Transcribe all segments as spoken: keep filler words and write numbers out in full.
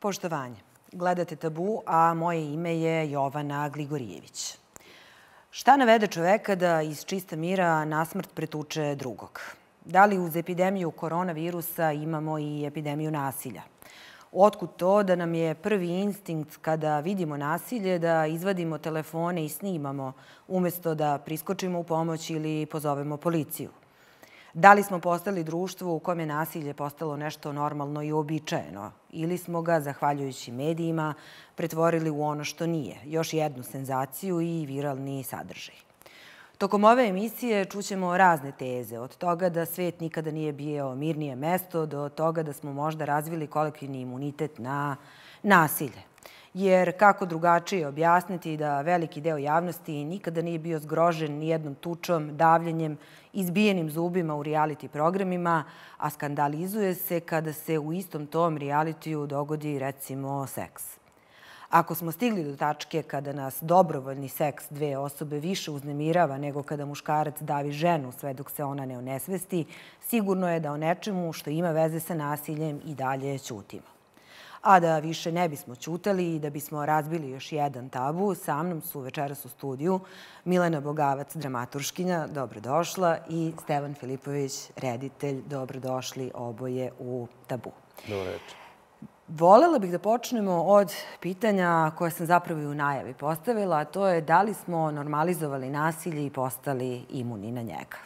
Poštovanje. Gledate Tabu, a moje ime je Jovana Gligorijević. Šta navede čoveka da iz čista mira nasmrt pretuče drugog? Da li uz epidemiju koronavirusa imamo i epidemiju nasilja? Otkud to da nam je prvi instinkt kada vidimo nasilje da izvadimo telefone i snimamo umesto da priskočimo u pomoć ili pozovemo policiju? Da li smo postali društvo u kojem je nasilje postalo nešto normalno i uobičajeno ili smo ga, zahvaljujući medijima, pretvorili u ono što nije, još jednu senzaciju i viralni sadržaj? Tokom ove emisije čućemo razne teze, od toga da svet nikada nije bio mirnije mesto do toga da smo možda razvili kolektivni imunitet na nasilje. Jer kako drugačije objasniti da veliki deo javnosti nikada nije bio zgrožen nijednom tučom, davljenjem, izbijenim zubima u reality programima, a skandalizuje se kada se u istom tom realitiju dogodi, recimo, seks. Ako smo stigli do tačke kada nas dobrovoljni seks dve osobe više uznemirava nego kada muškarac davi ženu sve dok se ona ne onesvesti, sigurno je da o nečemu što ima veze sa nasiljem i dalje ćutimo. A da više ne bismo ćutali i da bismo razbili još jedan tabu, sa mnom su večeras u studiju Milena Bogavac, dramaturškinja, dobrodošla, i Stevan Filipović, reditelj, dobrodošli oboje u Tabu. Dobro večer. Volela bih da počnemo od pitanja koje sam zapravo i u najavi postavila, a to je da li smo normalizovali nasilje i postali imuni na njega?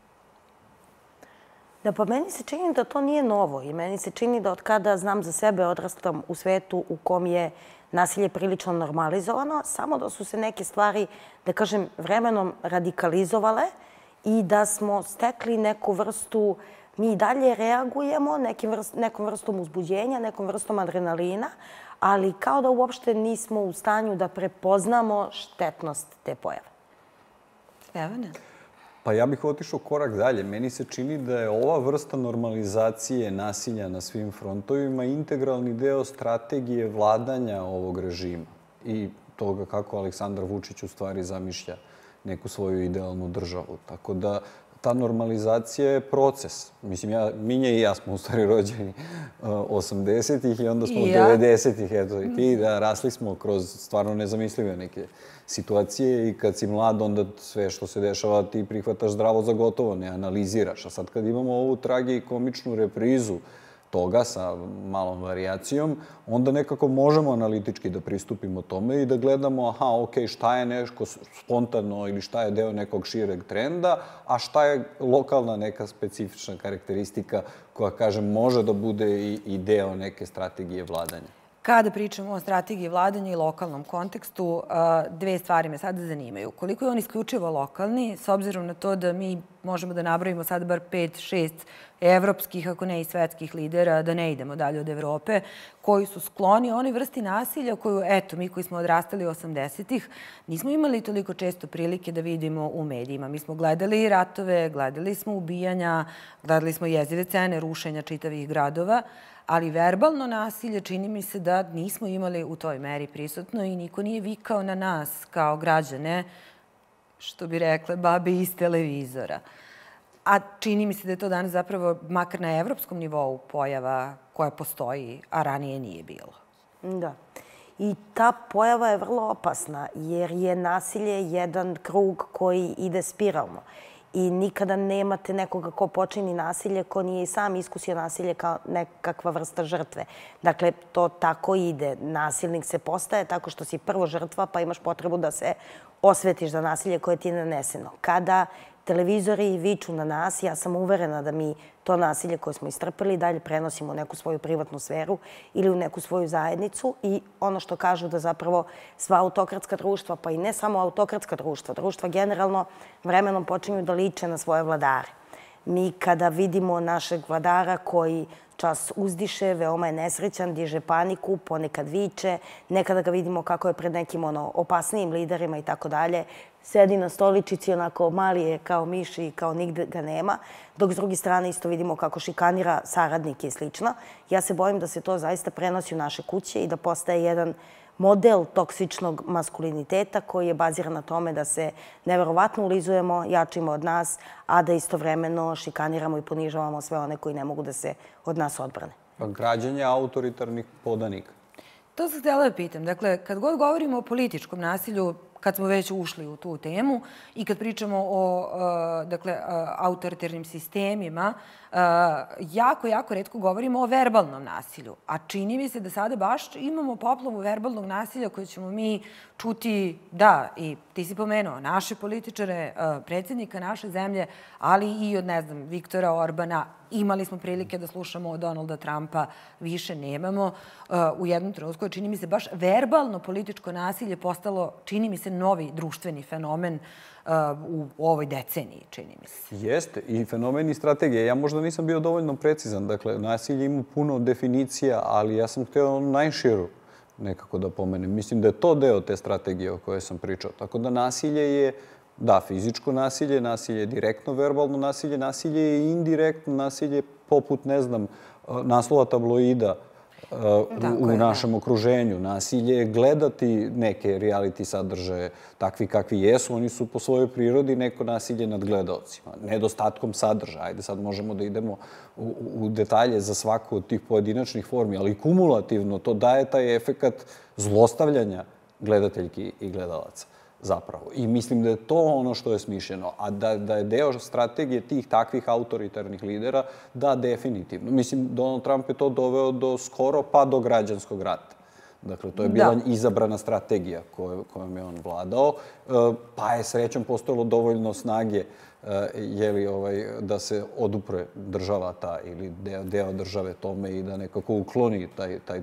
Da, pa meni se čini da to nije novo i meni se čini da od kada znam za sebe odrastam u svetu u kom je nasilje prilično normalizovano, samo da su se neke stvari, da kažem, vremenom radikalizovale i da smo stekli neku vrstu, mi i dalje reagujemo nekom vrstom uzbuđenja, nekom vrstom adrenalina, ali kao da uopšte nismo u stanju da prepoznamo štetnost te pojave. Stevane? Pa ja bih otišao korak dalje. Meni se čini da je ova vrsta normalizacije nasilja na svim frontovima integralni deo strategije vladanja ovog režima i toga kako Aleksandar Vučić u stvari zamišlja neku svoju idealnu državu. Tako da ta normalizacija je proces. Mislim, ja, Minja i ja smo u stvari rođeni osamdesetih i onda smo u devedesetih, eto i ti, da rasli smo kroz stvarno nezamislive neke situacije i kad si mlad, onda sve što se dešava ti prihvataš zdravo za gotovo, ne analiziraš. A sad kad imamo ovu tragikomičnu reprizu toga sa malom varijacijom, onda nekako možemo analitički da pristupimo tome i da gledamo, aha, ok, šta je nešto spontano ili šta je deo nekog šireg trenda, a šta je lokalna neka specifična karakteristika koja, kažem, može da bude i deo neke strategije vladanja. Kada pričamo o strategiji vladanja i lokalnom kontekstu, dve stvari me sada zanimaju. Koliko je on isključivo lokalni, s obzirom na to da mi možemo da nabrojimo sad bar pet, šest evropskih, ako ne i svetskih lidera, da ne idemo dalje od Evrope, koji su skloni onoj vrsti nasilja koju, eto, mi koji smo odrastali osamdesetih, nismo imali toliko često prilike da vidimo u medijima. Mi smo gledali ratove, gledali smo ubijanja, gledali smo jezive scene rušenja čitavih gradova, ali verbalno nasilje čini mi se da nismo imali u toj meri prisutno i niko nije vikao na nas kao građane, što bi rekle babe iz televizora. A čini mi se da je to danas zapravo, makar na evropskom nivou, pojava koja postoji, a ranije nije bilo. Da. I ta pojava je vrlo opasna jer je nasilje jedan krug koji ide spiralno. I nikada nemate nekoga ko počini nasilje, ko nije i sam iskusio nasilje kao nekakva vrsta žrtve. Dakle, to tako ide. Nasilnik se postaje tako što si prvo žrtva, pa imaš potrebu da se osvetiš za nasilje koje ti je naneseno. Kada televizori viču na nas, ja sam uverena da mi to nasilje koje smo istrpeli dalje prenosimo u neku svoju privatnu sferu ili u neku svoju zajednicu i ono što kažu da zapravo sva autokratska društva, pa i ne samo autokratska društva, društva generalno vremenom počinju da liče na svoje vladare. Mi kada vidimo našeg vladara koji čas uzdiše, veoma je nesrećan, diže paniku, ponekad viče, nekada ga vidimo kako je pred nekim opasnijim liderima i tako dalje, sedi na stoličici, onako mali je kao miš i kao nigde ga nema, dok s druge strane isto vidimo kako šikanira saradnike i slično. Ja se bojim da se to zaista prenosi u naše kuće i da postaje jedan model toksičnog maskuliniteta koji je baziran na tome da se neverovatno ulizujemo, jačimo od nas, a da istovremeno šikaniramo i ponižavamo sve one koji ne mogu da se od nas odbrane. Građenje autoritarnih podanika. To sam htjela da pitam. Dakle, kad god govorimo o političkom nasilju, kad smo već ušli u tu temu i kad pričamo o dakle, autoritarnim sistemima, jako, jako retko govorimo o verbalnom nasilju. A čini mi se da sada baš imamo poplavu verbalnog nasilja koje ćemo mi čuti, da, i ti si pomenuo, naše političare, predsjednika naše zemlje, ali i od, ne znam, Viktora Orbana. Imali smo prilike da slušamo od Donalda Trumpa, više nemamo. U jednom trenutku, čini mi se, baš verbalno političko nasilje postalo, čini mi se, novi društveni fenomen u ovoj deceniji, čini mi se. Jeste. I fenomen i strategije. Ja možda nisam bio dovoljno precizan. Dakle, nasilje ima puno definicija, ali ja sam htio najširu nekako da pomenem. Mislim da je to deo te strategije o kojoj sam pričao. Tako da nasilje je, da, fizičko nasilje, nasilje je direktno verbalno nasilje, nasilje je indirektno nasilje poput, ne znam, naslova tabloida u našem okruženju. Nasilje je gledati neke reality sadržaje takvi kakvi jesu. Oni su po svojoj prirodi neko nasilje nad gledaocima. Nedostatkom sadržaja. Ajde sad možemo da idemo u detalje za svaku od tih pojedinačnih formi, ali kumulativno to daje taj efekat zlostavljanja gledateljki i gledalaca. Zapravo. I mislim da je to ono što je smišljeno. A da je deo strategije tih takvih autoritarnih lidera, da, definitivno. Mislim, Donald Trump je to doveo do skoro pa do građanskog rata. Dakle, to je bila izabrana strategija kojom je on vladao. Pa je srećom postojalo dovoljno snage da se odupre država ta ili deo države tome i da nekako ukloni taj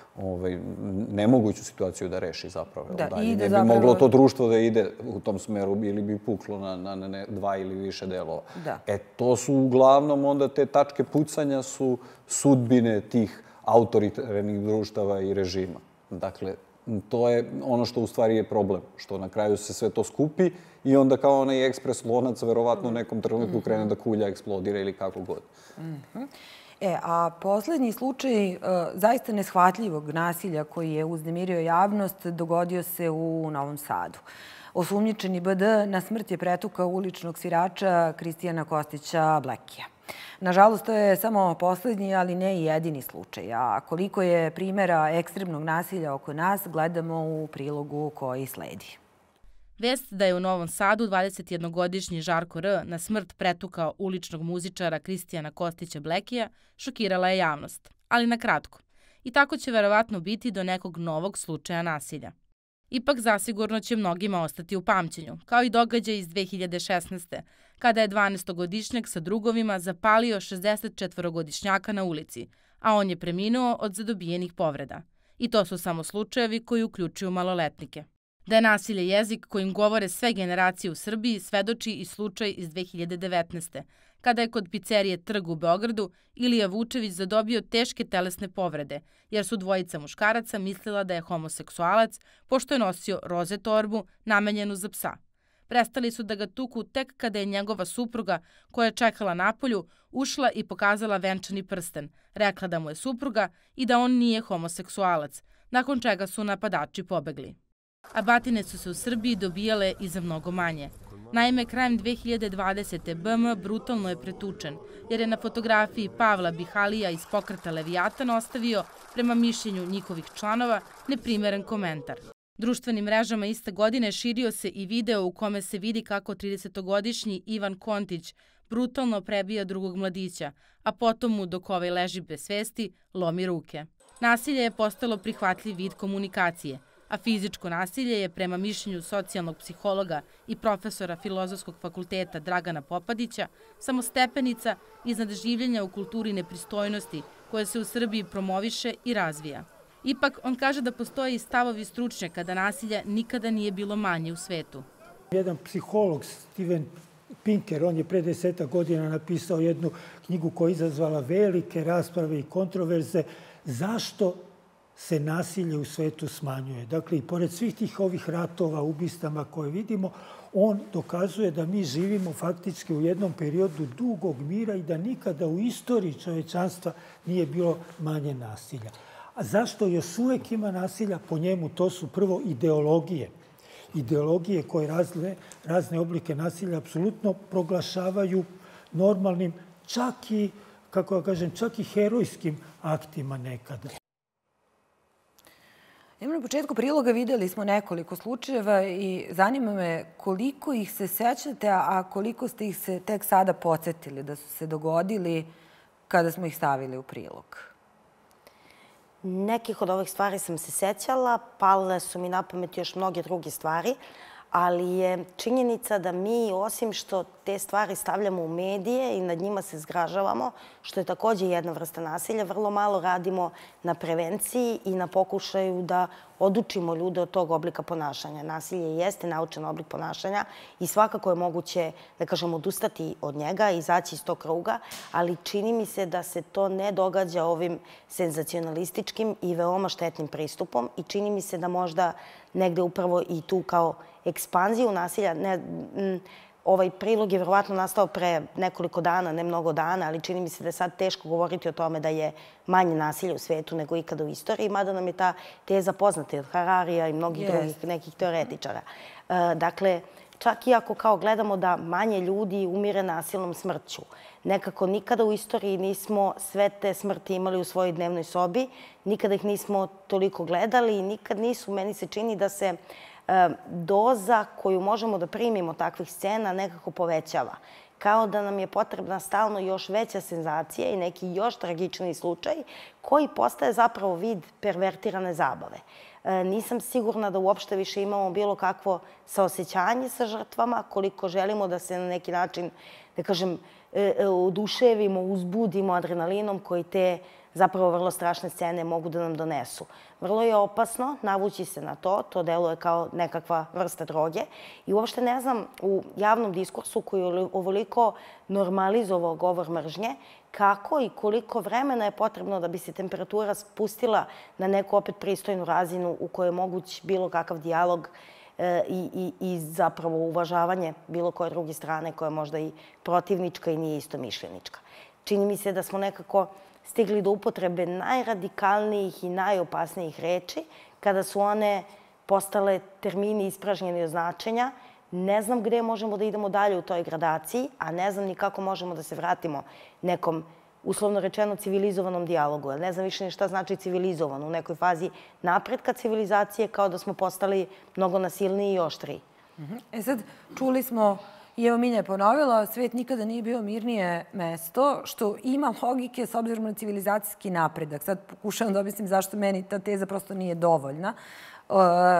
nemoguću situaciju da reši zapravo. Ne bi moglo to društvo da ide u tom smeru ili bi puklo na dva ili više delova. E, to su uglavnom onda te tačke pucanja su sudbine tih autoritarnih društava i režima. Dakle, to je ono što u stvari je problem, što na kraju se sve to skupi i onda kao onaj ekspres lonac verovatno u nekom trenutku krene da kulja, eksplodira ili kako god. E, a poslednji slučaj zaista neshvatljivog nasilja koji je uznemirio javnost dogodio se u Novom Sadu. Osumnjičeni B D na smrt je pretukao uličnog svirača Kristijana Kostića Blekija. Nažalost, to je samo poslednji, ali ne i jedini slučaj. A koliko je primjera ekstremnog nasilja oko nas, gledamo u prilogu koji sledi. Vest da je u Novom Sadu dvadesetjednogodišnji Žarko R. na smrt pretukao uličnog muzičara Kristijana Kostića Blekija šokirala je javnost, ali na kratko. I tako će verovatno biti do nekog novog slučaja nasilja. Ipak zasigurno će mnogima ostati u pamćenju, kao i događaj iz dve hiljade šesnaeste. kada je dvanaestogodišnjak sa drugovima zapalio šezdesetčetvorogodišnjaka na ulici, a on je preminuo od zadobijenih povreda. I to su samo slučajevi koji uključuju maloletnike. Da je nasilje jezik kojim govore sve generacije u Srbiji svedoči i slučaj iz dve hiljade devetnaeste. kada je kod pizzerije Trg u Beogradu Ilija Vučević zadobio teške telesne povrede, jer su dvojica muškaraca mislila da je homoseksualac, pošto je nosio roze torbu namenjenu za psa. Prestali su da ga tuku tek kada je njegova supruga, koja je čekala napolju, ušla i pokazala venčani prsten, rekla da mu je supruga i da on nije homoseksualac, nakon čega su napadači pobegli. A batine su se u Srbiji dobijale i za mnogo manje. Naime, krajem dve hiljade dvadesete. B M brutalno je pretučen, jer je na fotografiji Pavla Bihalija iz pokreta Leviatan ostavio, prema mišljenju njihovih članova, neprimeren komentar. Društvenim mrežama iste godine širio se i video u kome se vidi kako tridesetogodišnji Ivan Kontić brutalno prebija drugog mladića, a potom mu, dok ovaj leži bez svesti, lomi ruke. Nasilje je postalo prihvatljiv vid komunikacije, a fizičko nasilje je, prema mišljenju socijalnog psihologa i profesora Filozofskog fakulteta Dragana Popadića, samo stepenica iznad življenja u kulturi nepristojnosti koje se u Srbiji promoviše i razvija. Ipak, on kaže da postoje i stavovi stručnjaka da nasilja nikada nije bilo manje u svetu. Jedan psiholog, Steven Pinker, on je pre deseta godina napisao jednu knjigu koja je izazvala velike rasprave i kontroverze zašto se nasilje u svetu smanjuje. Dakle, i pored svih tih ovih ratova, ubistama koje vidimo, on dokazuje da mi živimo faktički u jednom periodu dugog mira i da nikada u istoriji čovečanstva nije bilo manje nasilja. A zašto još uvek ima nasilja? Po njemu to su prvo ideologije. Ideologije koje razne, razne oblike nasilja apsolutno proglašavaju normalnim, čak i, kako ja kažem, čak i herojskim aktima nekada. Na početku priloga videli smo nekoliko slučajeva i zanima me koliko ih se sećate, a koliko ste ih se tek sada podsjetili da su se dogodili kada smo ih stavili u prilog. Nekih od ovih stvari sam se sećala, pale su mi na pamet još mnoge druge stvari, ali je činjenica da mi, osim što te stvari stavljamo u medije i nad njima se zgražavamo, što je takođe jedna vrsta nasilja, vrlo malo radimo na prevenciji i na pokušaju da odučimo ljude od tog oblika ponašanja. Nasilje jeste naučen oblik ponašanja i svakako je moguće, da kažem, odustati od njega i izaći iz tog kruga, ali čini mi se da se to ne događa ovim senzacionalističkim i veoma štetnim pristupom i čini mi se da možda negde upravo i tu kao ekspanziju nasilja, ne, m, ovaj prilog je verovatno nastao pre nekoliko dana, ne mnogo dana, ali čini mi se da je sad teško govoriti o tome da je manje nasilja u svetu nego ikada u istoriji, mada nam je ta teza poznata od Hararija i mnogih yes. drugih nekih teoretičara. E, dakle, čak i ako kao gledamo da manje ljudi umire nasilnom smrću, nekako nikada u istoriji nismo sve te smrti imali u svojoj dnevnoj sobi, nikada ih nismo toliko gledali i nikad nisu, meni se čini da se doza koju možemo da primimo takvih scena nekako povećava. Kao da nam je potrebna stalno još veća senzacija i neki još tragičniji slučaj koji postaje zapravo vid pervertirane zabave. Nisam sigurna da uopšte više imamo bilo kakvo saosećanje sa žrtvama, koliko želimo da se na neki način, da kažem, oduševimo, uzbudimo adrenalinom koji te zapravo vrlo strašne scene mogu da nam donesu. Vrlo je opasno navući se na to, to deluje kao nekakva vrsta droge i uopšte ne znam u javnom diskursu koji je ovoliko normalizovao govor mržnje, kako i koliko vremena je potrebno da bi se temperatura spustila na neku opet pristojnu razinu u kojoj je moguć bilo kakav dijalog i, i, i zapravo uvažavanje bilo koje druge strane koja je možda i protivnička i nije istomišljenička. Čini mi se da smo nekako stigli do upotrebe najradikalnijih i najopasnijih reči, kada su one postale termini ispražnjeni od značenja. Ne znam gde možemo da idemo dalje u toj gradaciji, a ne znam ni kako možemo da se vratimo nekom, uslovno rečeno, civilizovanom dijalogu. Ne znam više ni šta znači civilizovan u nekoj fazi napretka civilizacije, kao da smo postali mnogo nasilniji i oštriji. E sad, čuli smo i evo Minja je ponovila, svet nikada nije bio mirnije mesto, što ima logike s obzirom na civilizacijski napredak. Sad pokušavam da objasnim zašto meni ta teza prosto nije dovoljna. E,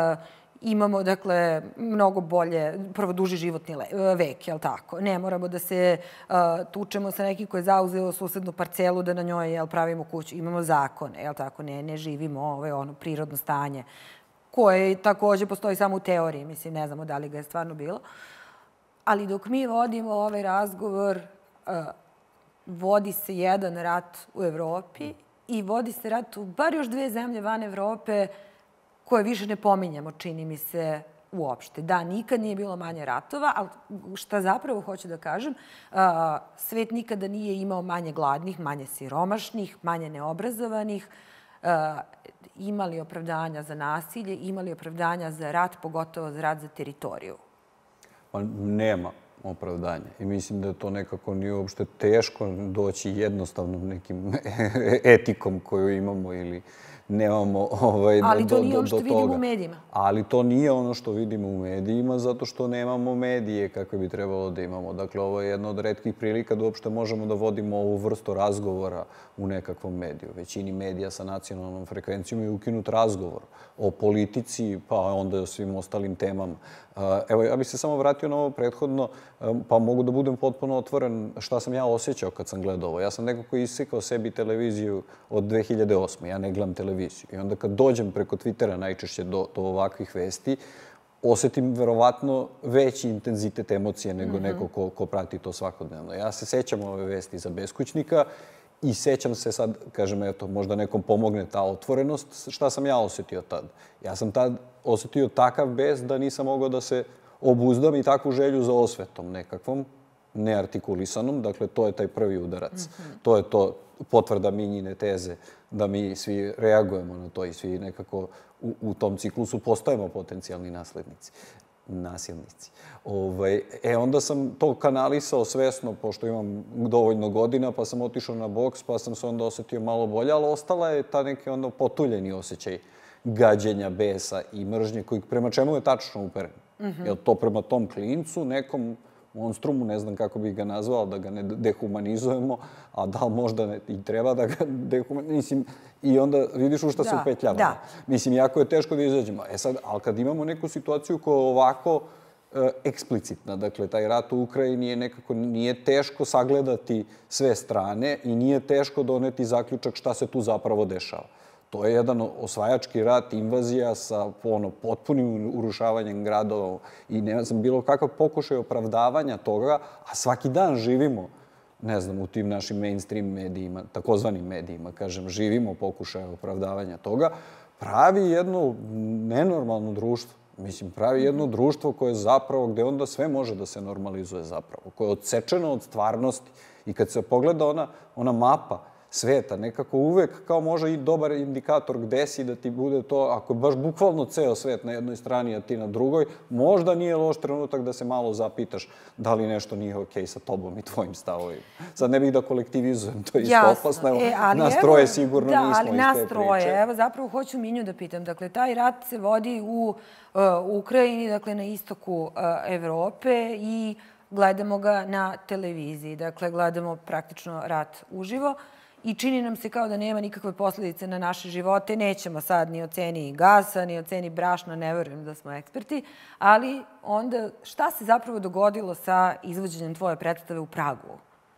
imamo, dakle, mnogo bolje, prvo duži životni vek, jel tako? Ne moramo da se uh, tučemo sa nekim koji je zauzeo susednu parcelu da na njoj, jel, pravimo kuću. Imamo zakone, jel tako? Ne, ne živimo ove, ono, prirodno stanje, koje takođe postoji samo u teoriji. Mislim, ne znamo da li ga je stvarno bilo. Ali dok mi vodimo ovaj razgovor, uh, vodi se jedan rat u Evropi i vodi se rat u bar još dve zemlje van Evrope koje više ne pominjamo, čini mi se, uopšte. Da, nikad nije bilo manje ratova, ali šta zapravo hoću da kažem, uh, svet nikada nije imao manje gladnih, manje siromašnih, manje neobrazovanih, uh, imali opravdanja za nasilje, imali opravdanja za rat, pogotovo za rat za teritoriju. Pa nema opravdanja. I mislim da je to nekako nije uopšte teško doći jednostavnom nekim etikom koju imamo ili nemamo ovaj, do, Ali to nije do, ono što do vidimo toga. u medijima. Ali to nije ono što vidimo u medijima zato što nemamo medije kakve bi trebalo da imamo. Dakle, ovo je jedna od retkih prilika da uopšte možemo da vodimo ovu vrstu razgovora u nekakvom mediju. Većini medija sa nacionalnom frekvencijom je ukinut razgovor o politici, pa onda o svim ostalim temama. Evo, ja bih se samo vratio na ovo prethodno, pa mogu da budem potpuno otvoren šta sam ja osjećao kad sam gledao ovo. Ja sam neko koji isekao sebi televiziju od dve hiljade osme. Ja ne gledam televiziju. I onda kad dođem preko Twittera najčešće do, do ovakvih vesti, osetim verovatno veći intenzitet emocije nego mm-hmm. neko ko, ko prati to svakodnevno. Ja se sećam ove vesti za beskućnika i sećam se sad, kažem, eto, možda nekom pomogne ta otvorenost, šta sam ja osetio tad. Ja sam tad osetio takav bes da nisam mogao da se obuzdam i takvu želju za osvetom nekakvom, neartikulisanom. Dakle, to je taj prvi udarac. Mm-hmm. To je to potvrda Minjine teze da mi svi reagujemo na to i svi nekako u, u tom ciklusu postajemo potencijalni naslednici, nasilnici. Ovaj, e, onda sam to kanalisao svesno, pošto imam dovoljno godina, pa sam otišao na boks, pa sam se onda osetio malo bolje, ali ostala je ta neki onda potuljeni osjećaj gađenja, besa i mržnje, koji prema čemu je tačno uperen. Jel to prema tom klincu, nekom monstrumu, ne znam kako bih ga nazvao, da ga ne dehumanizujemo, a da li možda i treba da ga dehumanizujemo, i onda vidiš u šta se upetljava. Mislim, jako je teško da izađemo. E sad, ali kad imamo neku situaciju koja je ovako eksplicitna, dakle, taj rat u Ukrajini je nekako, nije teško sagledati sve strane i nije teško doneti zaključak šta se tu zapravo dešava. To je jedan osvajački rat, invazija sa potpunim urušavanjem gradova i ne znam, bilo kakav pokušaj opravdavanja toga, a svaki dan živimo, ne znam, u tim našim mainstream medijima, takozvanim medijima, kažem, živimo pokušaj opravdavanja toga, pravi jedno nenormalno društvo. Mislim, pravi jedno društvo koje je zapravo, gde onda sve može da se normalizuje zapravo, koje je odsečeno od stvarnosti. I kad se pogleda ona, ona mapa sveta, nekako uvek kao može i dobar indikator gde si da ti bude to, ako je baš bukvalno ceo svet na jednoj strani, a ti na drugoj, možda nije loš trenutak da se malo zapitaš da li nešto nije okej sa tobom i tvojim stavovima. Sad ne bih da kolektivizujem, to je isto opasno. Nas troje sigurno nismo iz te priče. Da, ali nas troje. Evo, zapravo hoću Minju da pitam. Dakle, taj rat se vodi u Ukrajini, dakle, na istoku Evrope i gledamo ga na televiziji. Dakle, gledamo praktično rat uživo. I čini nam se kao da nema nikakve posljedice na naše živote. Nećemo sad ni o ceni gasa, ni o ceni brašna, ne verujem da smo eksperti. Ali onda šta se zapravo dogodilo sa izvođenjem tvoje predstave u Pragu?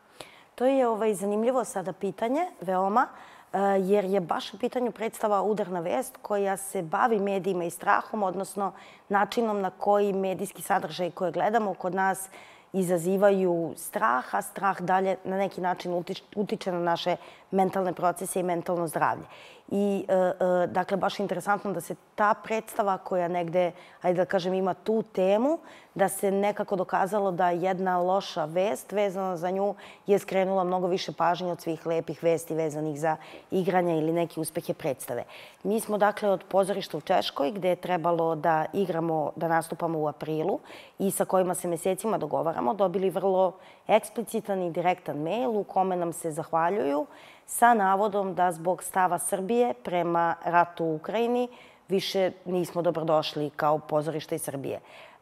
To je zanimljivo sada pitanje, veoma, jer je baš u pitanju predstava Udarna vest koja se bavi medijima i strahom, odnosno načinom na koji medijski sadržaj koje gledamo kod nas izazivaju strah, a strah dalje na neki način utiče na naše mentalne procese i mentalno zdravlje. I, dakle, baš je interesantno da se ta predstava koja negde, ajde da kažem, ima tu temu, da se nekako dokazalo da jedna loša vest vezana za nju je skrenula mnogo više pažnje od svih lepih vesti vezanih za igranja ili neke uspehe predstave. Mi smo, dakle, od pozorišta u Češkoj, gde je trebalo da igramo, da nastupamo u aprilu i sa kojima se mesecima dogovaramo, dobili vrlo eksplicitan i direktan mail u kome nam se zahvaljuju sa navodom da zbog stava Srbije prema ratu u Ukrajini više nismo dobrodošli kao pozorište iz Srbije.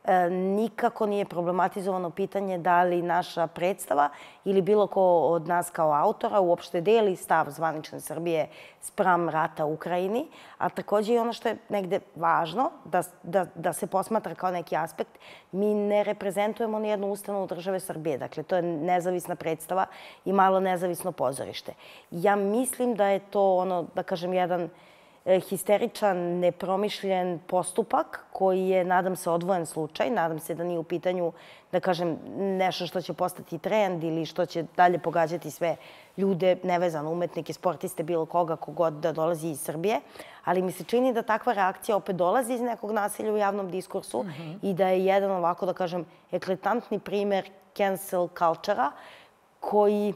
Nikako nije problematizovano pitanje da li naša predstava ili bilo ko od nas kao autora uopšte deli stav zvanične Srbije spram rata u Ukrajini, a takođe i ono što je negde važno da se posmatra kao neki aspekt, mi ne reprezentujemo nijednu ustanovu države Srbije. Dakle, to je nezavisna predstava i malo nezavisno pozorište. Ja mislim da je to, ono, da kažem, jedan histeričan, nepromišljen postupak koji je, nadam se, odvojen slučaj. Nadam se da nije u pitanju, da kažem, nešto što će postati trend ili što će dalje pogađati sve ljude, nevezano, umetnike, sportiste, bilo koga, kogod da dolazi iz Srbije. Ali mi se čini da takva reakcija opet dolazi iz nekog nasilja u javnom diskursu i da je jedan ovako, da kažem, eklatantni primer cancel culture-a koji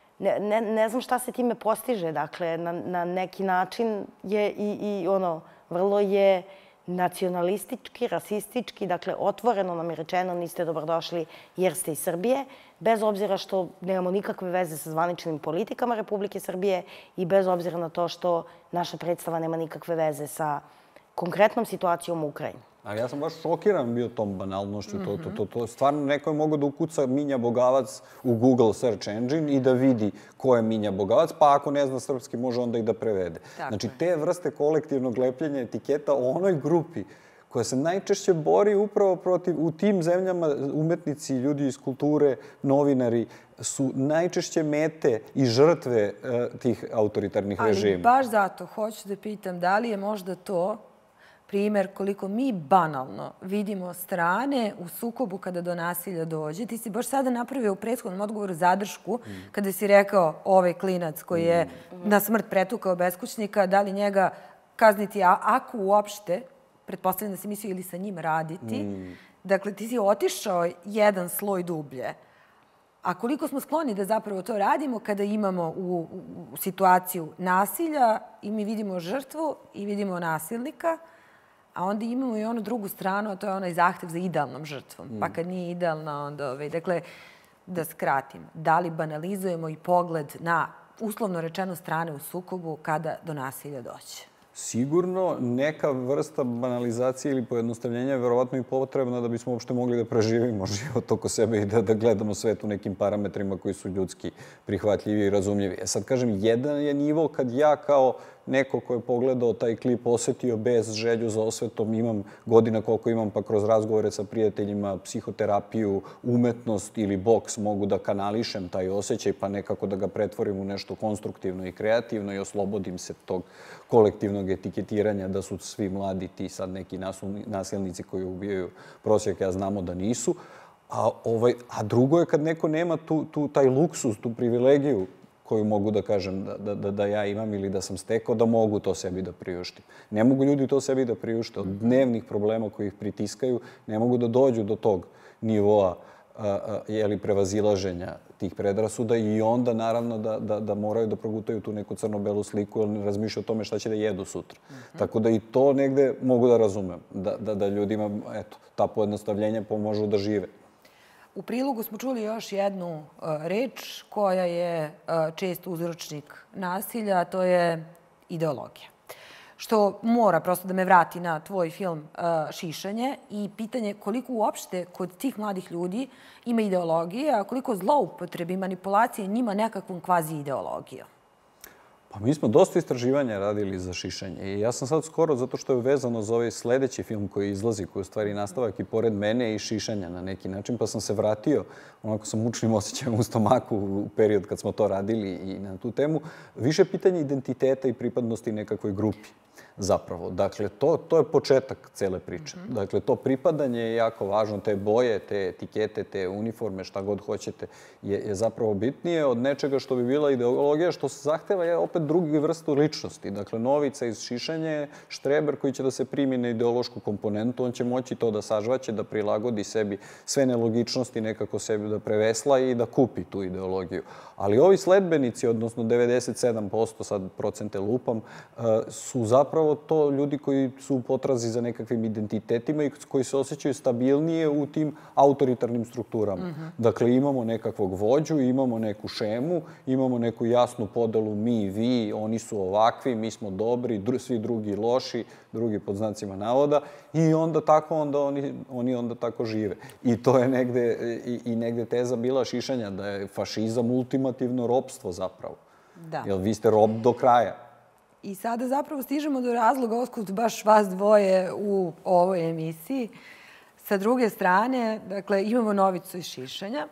ne znam šta se time postiže. Dakle, na neki način je i ono, vrlo je nacionalistički, rasistički, dakle, otvoreno nam je rečeno niste dobrodošli jer ste iz Srbije, bez obzira što nemamo nikakve veze sa zvaničnim politikama Republike Srbije i bez obzira na to što naša predstava nema nikakve veze sa konkretnom situacijom u Ukrajini. Ali ja sam baš šokiran bio tom banalnošću. To stvarno neko je mogao da ukuca Minja Bogavac u Google search engine i da vidi ko je Minja Bogavac, pa ako ne zna srpski može onda i da prevede. Znači, te vrste kolektivnog lepljenja etiketa o onoj grupi koja se najčešće bori upravo protiv, u tim zemljama umetnici, ljudi iz kulture, novinari, su najčešće mete i žrtve tih autoritarnih režima. Ali baš zato hoću da pitam da li je možda to primer koliko mi banalno vidimo strane u sukobu kada do nasilja dođe. Ti si baš sada napravio u prethodnom odgovoru zadršku kada si rekao ovaj klinac koji je na smrt pretukao beskućnika, da li njega kazniti, a ako uopšte, pretpostavljam da si mislio ili sa njim raditi. Dakle, ti si otišao jedan sloj dublje. A koliko smo skloni da zapravo to radimo kada imamo u situaciju nasilja i mi vidimo žrtvu i vidimo nasilnika, a onda imamo i onu drugu stranu, a to je onaj zahtev za idealnom žrtvom. Pa kad nije idealna, onda... Dakle, da skratim, da li banalizujemo i pogled na, uslovno rečeno, strane u sukobu kada do nasilja dođe? Sigurno neka vrsta banalizacije ili pojednostavljenja je verovatno i potrebna da bismo uopšte mogli da preživimo život oko sebe i da, da gledamo svet u nekim parametrima koji su ljudski prihvatljivi i razumljivi. E sad kažem, jedan je nivo kad ja kao neko ko je pogledao taj klip osetio bez želju za osvetom, imam godina koliko imam, pa kroz razgovore sa prijateljima, psihoterapiju, umetnost ili boks mogu da kanališem taj osjećaj pa nekako da ga pretvorim u nešto konstruktivno i kreativno i oslobodim se tog kolektivnog etiketiranja da su svi mladi ti sad neki nasilnici koji ubijaju prosjake, a znamo da nisu. A, ovaj, a drugo je kad neko nema tu, tu, taj luksus, tu privilegiju koju mogu da kažem da, da, da ja imam ili da sam stekao, da mogu to sebi da priuštim. Ne mogu ljudi to sebi da priušte. Od dnevnih problema koji ih pritiskaju ne mogu da dođu do tog nivoa a, a, jeli, prevazilaženja tih predrasuda i onda naravno da, da, da moraju da progutaju tu neku crno-belu sliku jer ne razmišljaju o tome šta će da jedu sutra. Mm-hmm. Tako da i to negde mogu da razumem. Da, da, da ljudima eto, ta pojednostavljenja pomožu da žive. U prilogu smo čuli još jednu uh, reč koja je uh, čest uzročnik nasilja, a to je ideologija. Što mora prosto da me vrati na tvoj film uh, Šišanje i pitanje koliko uopšte kod tih mladih ljudi ima ideologije, a koliko zloupotrebi i manipulacije njima nekakvom kvazi ideologijom. Pa mi smo dosta istraživanja radili za Šišanje i ja sam sad skoro, zato što je vezano za ovaj sledeći film koji izlazi, koji je u stvari nastavak i pored mene i Šišanja na neki način, pa sam se vratio onako sa mučnim osjećajem u stomaku u period kad smo to radili i na tu temu. Više pitanje identiteta i pripadnosti nekakvoj grupi. Zapravo. Dakle, to, to je početak cele priče. Mm-hmm. Dakle, to pripadanje je jako važno. Te boje, te etikete, te uniforme, šta god hoćete, je, je zapravo bitnije od nečega što bi bila ideologija, što se zahteva je opet drugi vrstu ličnosti. Dakle, Novica iz Šišanja je štreber koji će da se primi na ideološku komponentu. On će moći to da sažvaće, da prilagodi sebi sve nelogičnosti, nekako sebi da prevesla i da kupi tu ideologiju. Ali ovi sledbenici, odnosno devedeset sedam posto, sad procente lupam, su zapravo to ljudi koji su u potrazi za nekakvim identitetima i koji se osjećaju stabilnije u tim autoritarnim strukturama. Mm-hmm. Dakle, imamo nekakvog vođu, imamo neku šemu, imamo neku jasnu podelu mi, vi, oni su ovakvi, mi smo dobri, dru, svi drugi loši, drugi pod znacima navoda i onda tako onda oni, oni onda tako žive. I to je negde, i, i negde teza bila Šišanja, da je fašizam ultimativno ropstvo zapravo. Da. Jer vi ste rob do kraja. I sada zapravo stižemo do razloga otkud baš vas dvoje u ovoj emisiji. Sa druge strane, dakle, imamo Novicu iz Šišanja,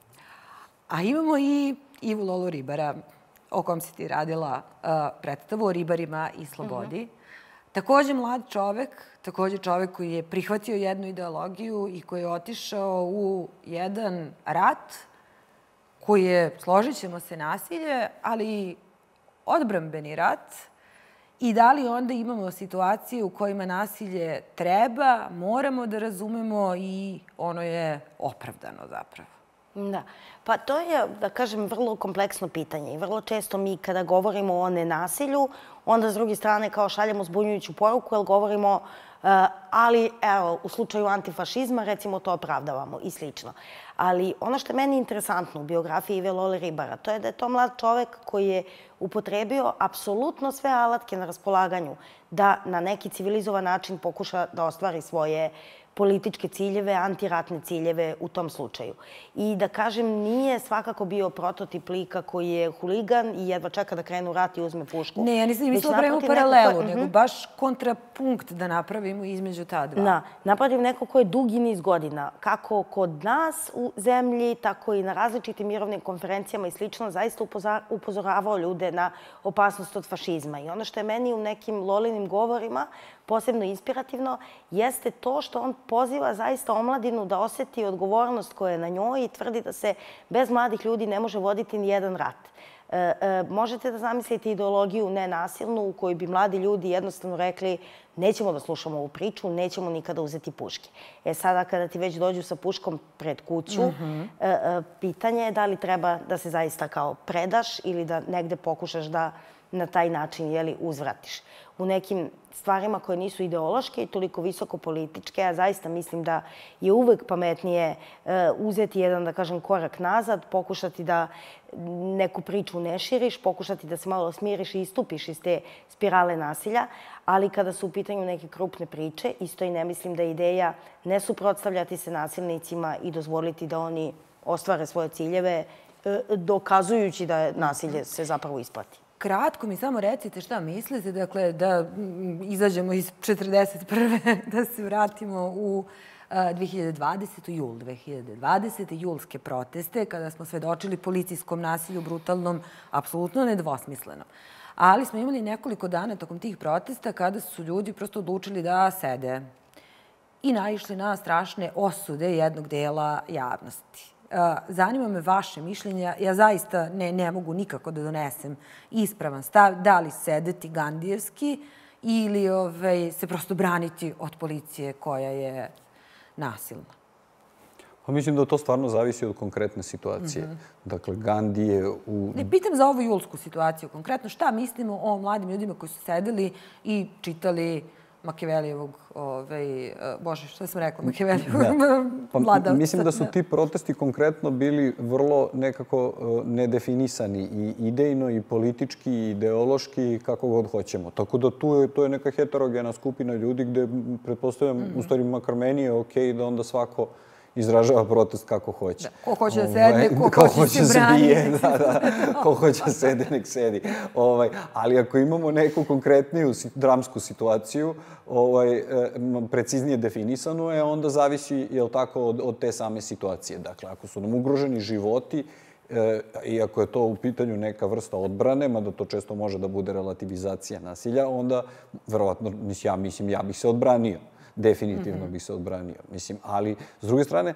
a imamo i Ivu Lolu Ribara, o kom si ti radila uh, predstavu o ribarima i slobodi. Uh-huh. Takođe mlad čovek, takođe čovek koji je prihvatio jednu ideologiju i koji je otišao u jedan rat koji je, složit ćemo se, nasilje, ali odbrambeni rat. I da li onda imamo situacije u kojima nasilje treba, moramo da razumemo i ono je opravdano zapravo? Da. Pa to je, da kažem, vrlo kompleksno pitanje i vrlo često mi kada govorimo o nenasilju, onda s druge strane kao šaljemo zbunjujuću poruku, jer govorimo uh, ali evo, u slučaju antifašizma recimo to opravdavamo i slično. Ali ono što je meni interesantno u biografiji Ive Lole Ribara, to je da je to mlad čovek koji je upotrebio apsolutno sve alatke na raspolaganju da na neki civilizovan način pokuša da ostvari svoje političke ciljeve, antiratne ciljeve u tom slučaju. I da kažem, nije svakako bio prototip lika koji je huligan i jedva čeka da krene u rat i uzme pušku. Ne, ja nisam mislila pravimo paralelu, nego uh-huh. baš kontrapunkt da napravimo između ta dva. Da, napravim neko ko je dugi niz godina, kako kod nas u zemlji, tako i na različitim mirovnim konferencijama i slično, zaista upozoravao ljude na opasnost od fašizma. I ono što je meni u nekim Lolinim govorima posebno inspirativno, jeste to što on poziva zaista omladinu da oseti odgovornost koja je na njoj i tvrdi da se bez mladih ljudi ne može voditi ni jedan rat. E, e, možete da zamislite ideologiju nenasilnu u kojoj bi mladi ljudi jednostavno rekli nećemo da slušamo ovu priču, nećemo nikada uzeti puške. E sada kada ti već dođu sa puškom pred kuću, mm-hmm. e, e, pitanje je da li treba da se zaista kao predaš ili da negde pokušaš da na taj način, jeli, uzvratiš. U nekim stvarima koje nisu ideološke i toliko visoko političke, ja zaista mislim da je uvek pametnije uzeti jedan, da kažem, korak nazad, pokušati da neku priču ne širiš, pokušati da se malo smiriš i istupiš iz te spirale nasilja, ali kada su u pitanju neke krupne priče, isto i ne mislim da je ideja ne suprotstavljati se nasilnicima i dozvoliti da oni ostvare svoje ciljeve, dokazujući da nasilje se zapravo isplati. Kratko mi samo recite šta mislite, dakle, da izađemo iz četrdeset prve da se vratimo u dve hiljade dvadesete. jul dve hiljade dvadesete. julske proteste, kada smo svedočili policijskom nasilju, brutalnom, apsolutno nedvosmislenom. Ali smo imali nekoliko dana tokom tih protesta kada su ljudi prosto odlučili da sede i naišli na strašne osude jednog dela javnosti. Zanima me vaše mišljenje. Ja zaista ne, ne mogu nikako da donesem ispravan stav da li sedeti gandijevski ili ovaj, se prosto braniti od policije koja je nasilna. Pa mislim da to stvarno zavisi od konkretne situacije. Mm-hmm. Dakle, Gandhi je u... Ne pitam za ovu julsku situaciju konkretno. Šta mislimo o mladim ljudima koji su sedeli i čitali Makijavelijevog, ovaj, bože, što sam rekla, Makijavelijevog pa, vladavca. Mislim da su ti protesti konkretno bili vrlo nekako nedefinisani i idejno, i politički, i ideološki, kako god hoćemo. Tako da tu je, to je neka heterogena skupina ljudi gde, pretpostavljam, mm-hmm. u stvari makar meni je okej da onda svako izražava protest kako hoće. Da, ko hoće da sedne, ko, ko hoće se braniti. Da, da, ko hoće da sede, nek sedi. Ovaj, ali ako imamo neku konkretniju dramsku situaciju, ovaj, preciznije definisanu je, onda zavisi, jel tako, od, od te same situacije. Dakle, ako su nam ugroženi životi, e, i ako je to u pitanju neka vrsta odbrane, mada to često može da bude relativizacija nasilja, onda, verovatno, mislim, ja, mislim, ja bih se odbranio. Definitivno bih se odbranio. Mislim, ali, s druge strane,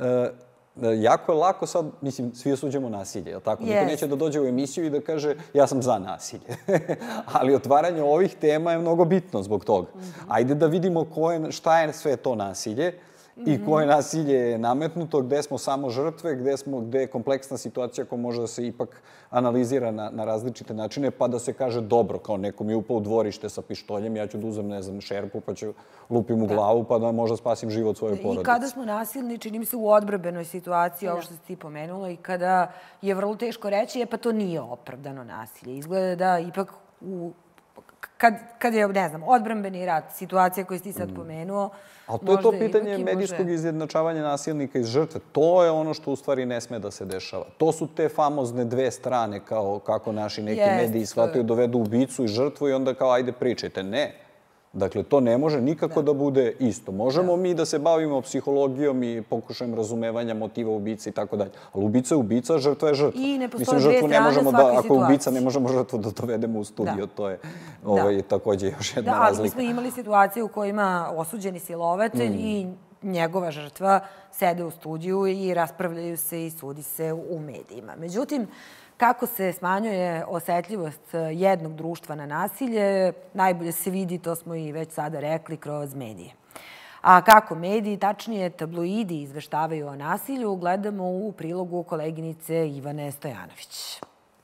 jako je lako sad, mislim, svi osuđemo nasilje, je li tako? Niko neće da dođe u emisiju i da kaže ja sam za nasilje. Ali otvaranje ovih tema je mnogo bitno zbog toga. Ajde da vidimo ko je, šta je sve to nasilje i koje nasilje je nametnuto, gde smo samo žrtve, gde, smo, gde je kompleksna situacija koja može da se ipak analizira na, na različite načine, pa da se kaže dobro, kao neko mi je upao u dvorište sa pištoljem, ja ću da uzem, ne znam, šerpu, pa ću lupim u glavu, pa da možda spasim život svoje porodice. I kada smo nasilni, čini mi se u odbrambenoj situaciji, ovo što si ti pomenula, i kada je vrlo teško reći, je pa to nije opravdano nasilje. Izgleda da ipak u Kad, kad je, ne znam, odbrambeni rat, situacija koju si ti sad pomenuo... Ali to je to pitanje medijskog izjednačavanja nasilnika iz žrtve. To je ono što u stvari ne sme da se dešava. To su te famozne dve strane, kao kako naši neki mediji shvataju, dovedu ubicu i žrtvu i onda kao ajde pričajte. Ne. Dakle, to ne može nikako da bude isto. Možemo mi da se bavimo psihologijom i pokušajem razumevanja motiva ubice i tako dalje. Ali ubica je ubica, žrtva je žrtva. I ne postoje dve strane svake situacije. Ako ubica, ne možemo žrtvu da dovedemo u studio. To je također još jedna razlika. Da, ali mi smo imali situacije u kojima osuđeni silovatelj i njegova žrtva sede u studiju i raspravljaju se i sudi se u medijima. Međutim, kako se smanjuje osetljivost jednog društva na nasilje, najbolje se vidi, to smo i već sada rekli, kroz medije. A kako mediji, tačnije tabloidi, izveštavaju o nasilju, gledamo u prilogu koleginice Ivane Stojanović.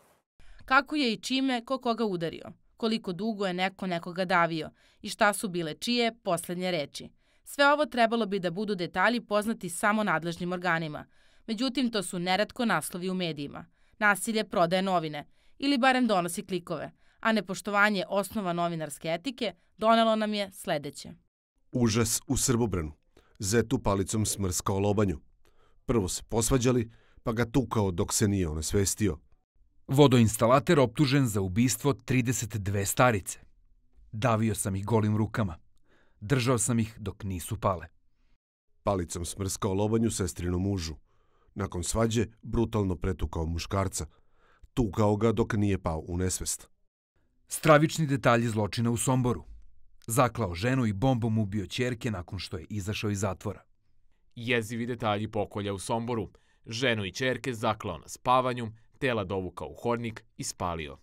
Kako je i čime ko koga udario, koliko dugo je neko nekoga davio i šta su bile čije poslednje reči. Sve ovo trebalo bi da budu detalji poznati samo nadležnim organima. Međutim, to su neretko naslovi u medijima. Nasilje prodaje novine ili barem donosi klikove, a nepoštovanje osnova novinarske etike donelo nam je sledeće. Užas u Srbobranu. Zetu palicom smrskao lobanju. Prvo se posvađali, pa ga tukao dok se nije onesvestio. Vodoinstalater optužen za ubistvo trideset dve starice. Davio sam ih golim rukama. Držao sam ih dok nisu pale. Palicom smrskao lobanju sestrinom mužu. Nakon svađe, brutalno pretukao muškarca. Tukao ga dok nije pao u nesvest. Stravični detalji zločina u Somboru. Zaklao ženu i bombom ubio ćerke nakon što je izašao iz zatvora. Jezivi detalji pokolja u Somboru. Ženu i ćerke zaklao na spavanju, tela dovukao u hodnik i spalio.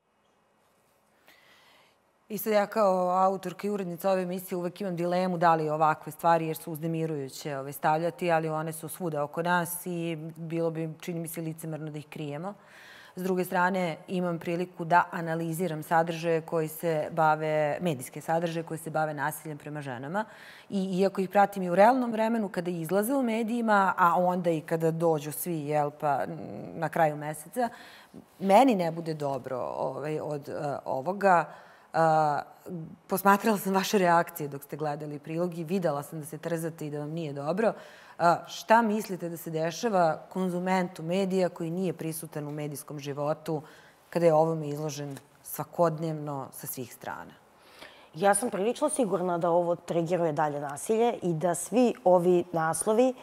Isto ja kao autorka i urednica ove emisije uvek imam dilemu da li ovakve stvari, jer su uznemirujuće stavljati, ali one su svuda oko nas i bilo bi, čini mi se, licemerno da ih krijemo. S druge strane, imam priliku da analiziram sadržaje koji se bave, medijske sadržaje koji se bave nasiljem prema ženama. I iako ih pratim i u realnom vremenu, kada izlaze u medijima, a onda i kada dođu svi, jel, pa na kraju meseca, meni ne bude dobro ovaj, od uh, ovoga. Uh, posmatrala sam vaše reakcije dok ste gledali prilog i videla sam da se trzate i da vam nije dobro. Uh, šta mislite da se dešava konzumentu medija koji nije prisutan u medijskom životu kada je ovome izložen svakodnevno sa svih strana? Ja sam prilično sigurna da ovo triggeruje dalje nasilje i da svi ovi naslovi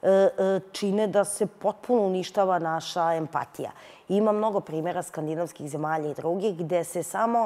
čine da se potpuno uništava naša empatija. Ima mnogo primjera skandinavskih zemalja i drugih gde se samo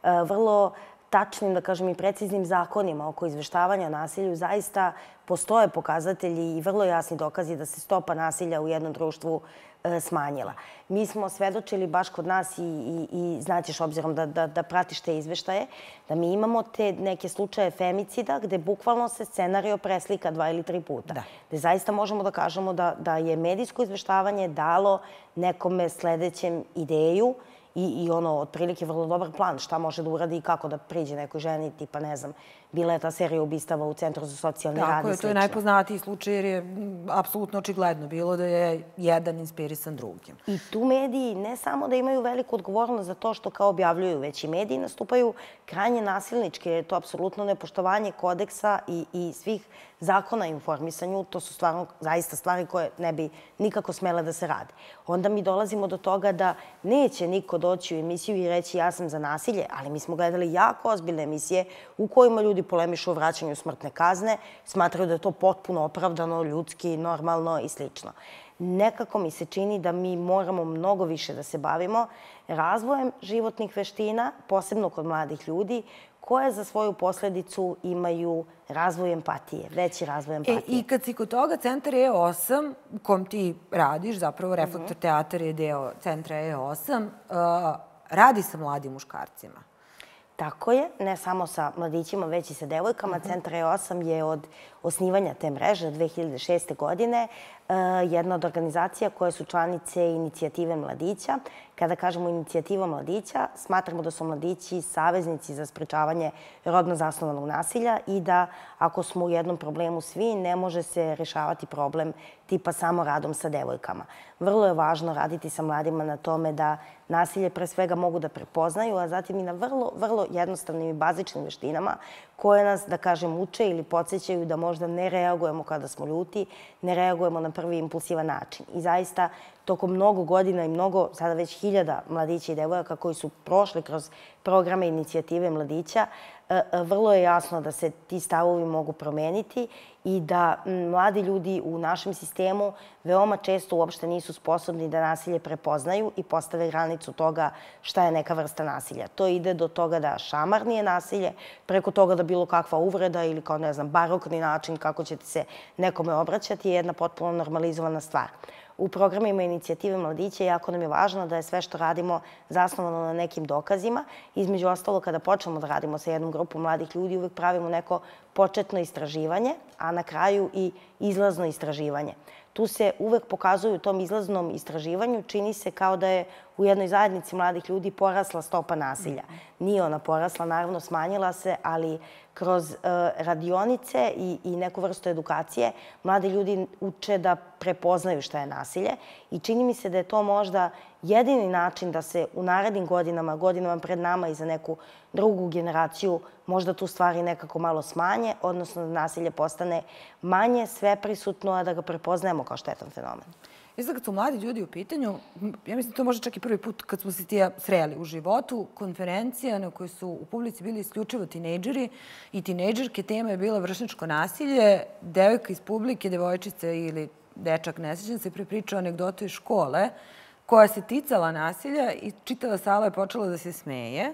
vrlo tačnim, da kažem, i preciznim zakonima oko izveštavanja nasilju zaista postoje pokazatelji i vrlo jasni dokazi da se stopa nasilja u jednom društvu smanjila. Mi smo svedočili baš kod nas i, i, i znaćeš, obzirom da, da, da pratiš te izveštaje, da mi imamo te neke slučaje femicida gde bukvalno se scenario preslika dva ili tri puta. Da. Gde zaista možemo da kažemo da, da je medijsko izveštavanje dalo nekome sledećem ideju i, i ono, otprilike, vrlo dobar plan šta može da uradi i kako da priđe nekoj ženi, tipa, ne znam, bila je ta serija ubistava u Centru za socijalni rad i slično. Tako je, to je najpoznatiji slučaj jer je apsolutno očigledno bilo da je jedan inspirisan drugim. I tu mediji ne samo da imaju veliku odgovornost za to što kao objavljuju, već i mediji nastupaju krajnje nasilnički, jer je to apsolutno nepoštovanje kodeksa i, i svih zakona o informisanju. To su stvarno zaista stvari koje ne bi nikako smele da se rade. Onda mi dolazimo do toga da neće niko doći u emisiju i reći ja sam za nasilje, ali mi smo gledali jako ozbiljne emisije u kojima ljudi polemišu o vraćanju smrtne kazne, smatraju da je to potpuno opravdano, ljudski, normalno i slično. Nekako mi se čini da mi moramo mnogo više da se bavimo razvojem životnih veština, posebno kod mladih ljudi, koje za svoju posledicu imaju razvoj empatije, veći razvoj empatije. E, I kad si kod toga, Centar E osam, u kom ti radiš, zapravo Reflektor mm-hmm. teatar je deo Centra E osam, uh, radi sa mladim muškarcima. Tako je, ne samo sa mladićima, već i sa devojkama. Mm-hmm. Centar E osam je od osnivanja te mreže dve hiljade šeste. godine uh, jedna od organizacija koje su članice inicijative mladića. Kada kažemo inicijativa mladića, smatramo da su mladići saveznici za sprečavanje rodno zasnovanog nasilja i da ako smo u jednom problemu svi, ne može se rešavati problem tipa samo radom sa devojkama. Vrlo je važno raditi sa mladima na tome da nasilje pre svega mogu da prepoznaju, a zatim i na vrlo, vrlo jednostavnim i bazičnim veštinama koje nas, da kažem, uče ili podsjećaju da možda ne reagujemo kada smo ljuti, ne reagujemo na prvi impulsivan način. I zaista, tokom mnogo godina i mnogo, sada već hiljada mladića i devojaka koji su prošli kroz programe inicijative mladića, vrlo je jasno da se ti stavovi mogu promeniti i da mladi ljudi u našem sistemu veoma često uopšte nisu sposobni da nasilje prepoznaju i postave granicu toga šta je neka vrsta nasilja. To ide do toga da šamar nije nasilje, preko toga da bilo kakva uvreda ili kao, ne znam, barokni način kako ćete se nekome obraćati je jedna potpuno normalizovana stvar. U programima inicijative mladića jako nam je važno da je sve što radimo zasnovano na nekim dokazima. Između ostalo, kada počnemo da radimo sa jednom grupom mladih ljudi, uvek pravimo neko početno istraživanje, a na kraju i izlazno istraživanje. Tu se uvek pokazuju u tom izlaznom istraživanju, čini se kao da je u jednoj zajednici mladih ljudi porasla stopa nasilja. Nije ona porasla, naravno smanjila se, ali kroz uh, radionice i, i neku vrstu edukacije mladi ljudi uče da prepoznaju šta je nasilje i čini mi se da je to možda jedini način da se u narednim godinama, godinama pred nama i za neku drugu generaciju možda tu stvari nekako malo smanje, odnosno da nasilje postane manje sveprisutno, a da ga prepoznajemo kao štetan fenomen. I sad kad su mladi ljudi u pitanju, ja mislim to možda čak i prvi put kad smo se ti sreli u životu, konferencija na kojoj su u publici bili isključivo tinejdžeri i tinejdžerke, tema je bila vršnjačko nasilje, devojka iz publike, devojčica ili dečak, ne sjećam se, prepričao anegdotu iz škole koja se ticala nasilja i čitava sala je počela da se smeje,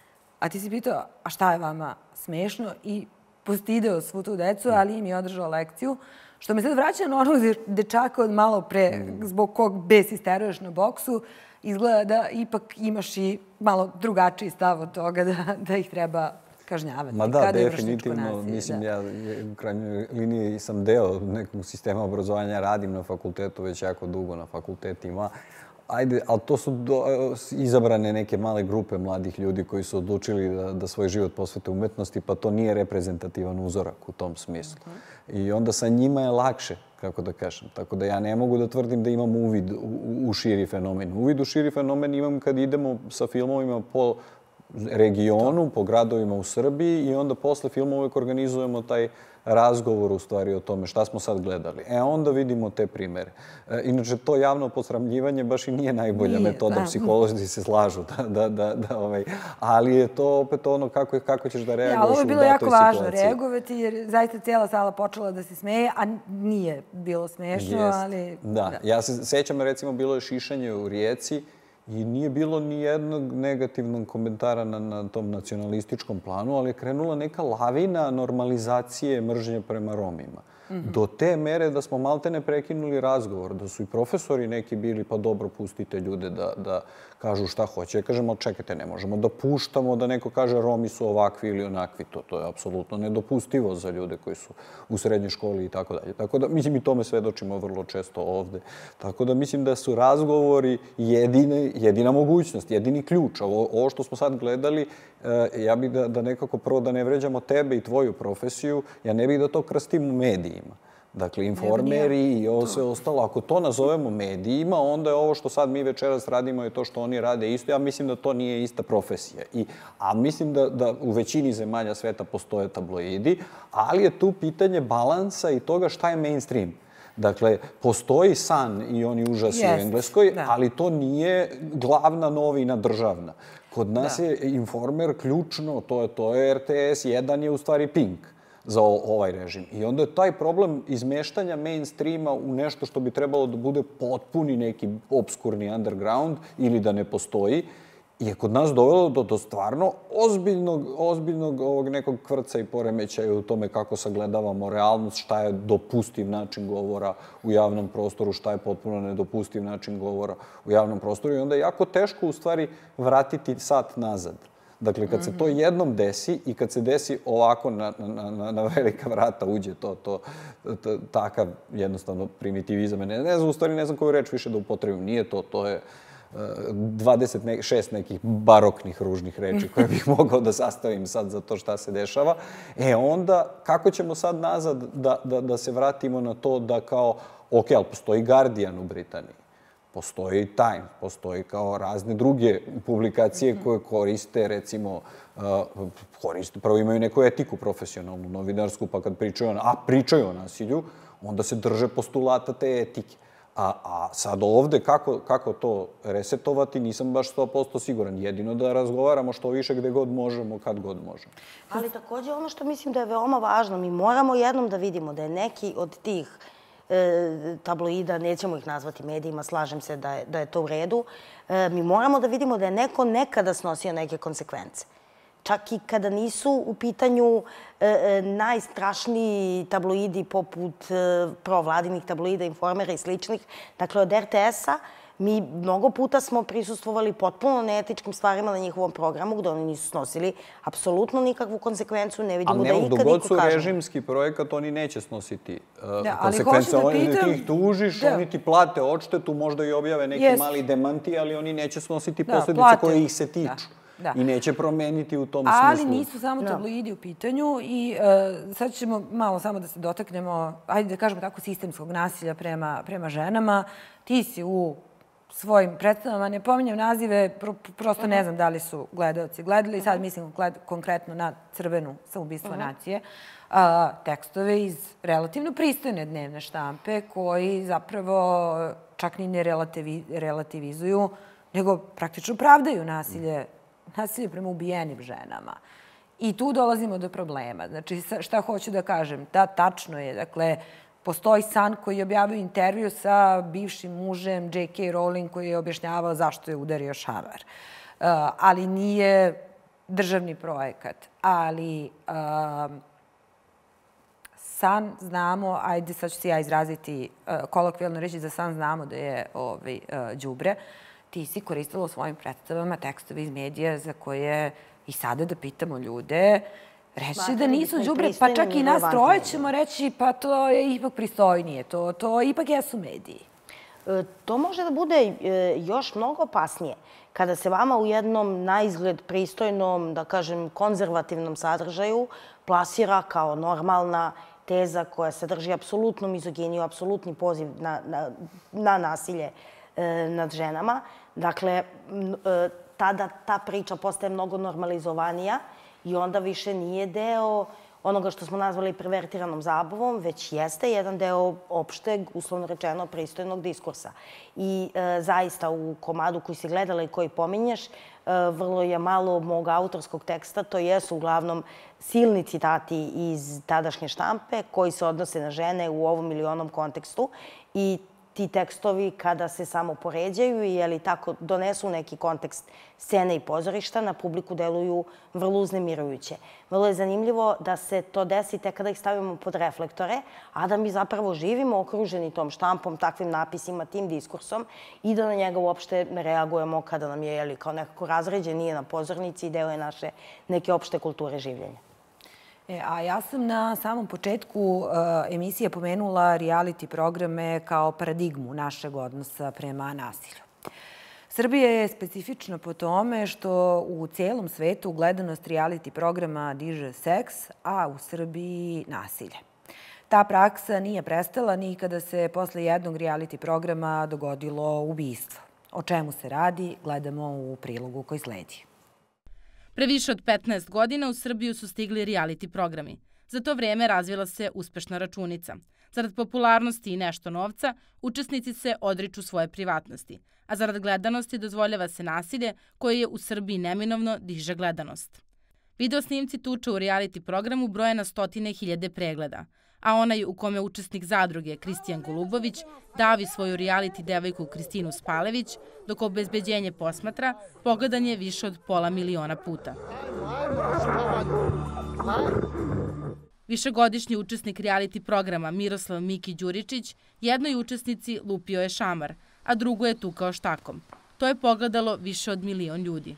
a ti si pitao, a šta je vama smešno? I postideo svu tu decu, ali im je održao lekciju. Što me sad vraća na onog dečaka od malo pre, zbog kog bes isteruješ na boksu, izgleda da ipak imaš i malo drugačiji stav od toga da, da ih treba kažnjavati. Ma da, definitivno. Mislim, ja u krajnjoj liniji sam deo nekog sistema obrazovanja, radim na fakultetu već jako dugo na fakultetima. ajde, ali to su do, izabrane neke male grupe mladih ljudi koji su odlučili da, da svoj život posvete umetnosti, pa to nije reprezentativan uzorak u tom smislu. Uh-huh. I onda sa njima je lakše, kako da kažem. Tako da ja ne mogu da tvrdim da imam uvid u, u širi fenomen. Uvid u širi fenomen imam kad idemo sa filmovima po regionu, po gradovima u Srbiji i onda posle filma uvek organizujemo taj razgovor u stvari o tome šta smo sad gledali. E, onda vidimo te primere. E, inače, to javno posramljivanje baš i nije najbolja nije, metoda. Da. Psiholozi se slažu, da, da, da, da, ovaj, ali je to opet ono kako, kako ćeš da reaguješ u datoj situaciji. Ja, ovo je bilo jako važno reagovati jer zaista cijela sala počela da se smeje, a nije bilo smešno, Jest. ali... Da. da, ja se sećam, recimo, bilo je šišanje u Rijeci i nije bilo ni jednog negativnog komentara na, na tom nacionalističkom planu, ali je krenula neka lavina normalizacije mržnje prema Romima. Mm-hmm. Do te mere da smo maltene prekinuli razgovor, da su i profesori neki bili, pa dobro, pustite ljude da, da kažu šta hoće. Ja kažem, ali čekajte, ne možemo da puštamo da neko kaže Romi su ovakvi ili onakvi. To, to je apsolutno nedopustivo za ljude koji su u srednjoj školi i tako dalje. Tako da, mislim, i tome svedočimo vrlo često ovde. Tako da, mislim da su razgovori jedine, jedina mogućnost, jedini ključ. Ovo, ovo što smo sad gledali, ja bih da, da nekako prvo da ne vređamo tebe i tvoju profesiju, ja ne bih da to krstim u medijima. Dakle, informeri i ovo sve ostalo. Ako to nazovemo medijima, onda je ovo što sad mi večeras radimo i to što oni rade isto. Ja mislim da to nije ista profesija. I, a mislim da, da u većini zemalja sveta postoje tabloidi, ali je tu pitanje balansa i toga šta je mainstream. Dakle, postoji san i oni užasi yes. u Engleskoj, da. ali to nije glavna novina državna. Kod nas da. je Informer ključno, to je, to je R T S, jedan je u stvari Pink za ovaj režim. I onda je taj problem izmeštanja mainstreama u nešto što bi trebalo da bude potpuni neki obskurni underground ili da ne postoji, je kod nas dovelo do, do stvarno ozbiljnog, ozbiljnog ovog nekog kvrca i poremećaja u tome kako sagledavamo realnost, šta je dopustiv način govora u javnom prostoru, šta je potpuno nedopustiv način govora u javnom prostoru. I onda je jako teško u stvari vratiti sat nazad. Dakle, kad se to jednom desi i kad se desi ovako na, na, na, na velika vrata uđe to, to, to takav jednostavno primitivizam. Ne, ne znam, u stvari ne znam koju reč više da upotrebim. Nije to, to je dvadeset šest nekih baroknih ružnih reči koje bih mogao da sastavim sad za to šta se dešava. E onda, kako ćemo sad nazad da, da, da se vratimo na to da kao, ok, ali postoji Guardian u Britaniji, postoji Time, postoji kao razne druge publikacije koje koriste, recimo, koriste, prvo imaju neku etiku profesionalnu, novinarsku, pa kad pričaju, a pričaju o nasilju, onda se drže postulata te etike. A, a sad ovde, kako, kako to resetovati, nisam baš sto posto siguran. Jedino da razgovaramo što više gde god možemo, kad god možemo. Ali takođe ono što mislim da je veoma važno, mi moramo jednom da vidimo da je neki od tih e, tabloida, nećemo ih nazvati medijima, slažem se da je, da je to u redu, e, mi moramo da vidimo da je neko nekada snosio neke konsekvence. Čak i kada nisu u pitanju e, najstrašniji tabloidi poput e, provladinih tabloida, Informera i sličnih. Dakle, od R T S-a mi mnogo puta smo prisustvovali potpuno neetičkim stvarima na njihovom programu gde oni nisu snosili apsolutno nikakvu konsekvencu, ne vidimo da ikad niko kaže. Ali dok god su režimski projekat, oni neće snositi uh, da, konsekvence. Da oni pitam, ti ih tužiš, da. oni ti plate odštetu, možda i objave neki yes. mali demanti, ali oni neće snositi da, posljedice plate. koje ih se tiču. Da. Da. I neće promeniti u tom Ali smislu. Ali nisu samo tabloidi no. u pitanju i uh, sad ćemo malo samo da se dotaknemo, ajde da kažemo tako, sistemskog nasilja prema, prema ženama. Ti si u svojim predstavama, ne pominjem nazive, pro, prosto ne znam da li su gledalci gledali, sad mislim gled, konkretno na Crvenu samoubistvo uh -huh. nacije, uh, tekstove iz relativno pristojne dnevne štampe koji zapravo čak ni ne relativi, relativizuju, nego praktično pravdaju nasilje nasilje prema ubijenim ženama. I tu dolazimo do problema. Znači, šta hoću da kažem? Da, tačno je. Dakle, postoji san koji je objavio intervju sa bivšim mužem J K Rowling koji je objašnjavao zašto je udario šamar. Uh, ali nije državni projekat. Ali uh, san znamo, ajde sad ću se ja izraziti uh, kolokvijalno reći za san znamo da je ovaj, uh, đubre. Ti si koristila u svojim predstavama tekstove iz medija za koje i sada da pitamo ljude, reći da nisu đubre, pa čak i nas troje ćemo reći pa to je ipak pristojnije, to, to ipak jesu mediji. To može da bude još mnogo opasnije. Kada se vama u jednom naizgled pristojnom, da kažem, konzervativnom sadržaju plasira kao normalna teza koja sadrži apsolutnu mizoginiju, apsolutni poziv na, na, na nasilje e, nad ženama. Dakle, e, tada ta priča postaje mnogo normalizovanija i onda više nije deo onoga što smo nazvali pervertiranom zabavom, već jeste jedan deo opšteg, uslovno rečeno, pristojnog diskursa. I e, zaista u komadu koji si gledala i koji pominješ, e, vrlo je malo mog autorskog teksta, to jesu uglavnom silni citati iz tadašnje štampe koji se odnose na žene u ovom ili onom kontekstu i ti tekstovi kada se samo poređaju i jeli tako donesu neki kontekst scene i pozorišta, na publiku deluju vrlo uznemirujuće. Vrlo je zanimljivo da se to desi tek kada ih stavimo pod reflektore, a da mi zapravo živimo okruženi tom štampom, takvim napisima, tim diskursom i da na njega uopšte ne reagujemo kada nam je jeli, kao nekako razređen, nije na pozornici i deo je naše neke opšte kulture življenja. E, a ja sam na samom početku uh, emisije pomenula reality programe kao paradigmu našeg odnosa prema nasilju. Srbija je specifična po tome što u cijelom svetu gledanost reality programa diže seks, a u Srbiji nasilje. Ta praksa nije prestala ni kada se posle jednog reality programa dogodilo ubistvo. O čemu se radi, gledamo u prilogu koji sledi. Pre više od petnaest godina u Srbiju su stigli reality programi. Za to vrijeme razvila se uspešna računica. Zarad popularnosti i nešto novca, učesnici se odriču svoje privatnosti, a zarad gledanosti dozvoljava se nasilje koje je u Srbiji neminovno diže gledanost. Video snimci tuče u reality programu broje na stotine hiljade pregleda, a onaj u kome učesnik zadruge Kristijan Golubović davi svoju reality devojku Kristinu Spalević, dok obezbeđenje posmatra, pogledan je više od pola miliona puta. Višegodišnji učesnik reality programa Miroslav Miki Đuričić jednoj učesnici lupio je šamar, a drugo je tukao štakom. To je pogledalo više od milion ljudi.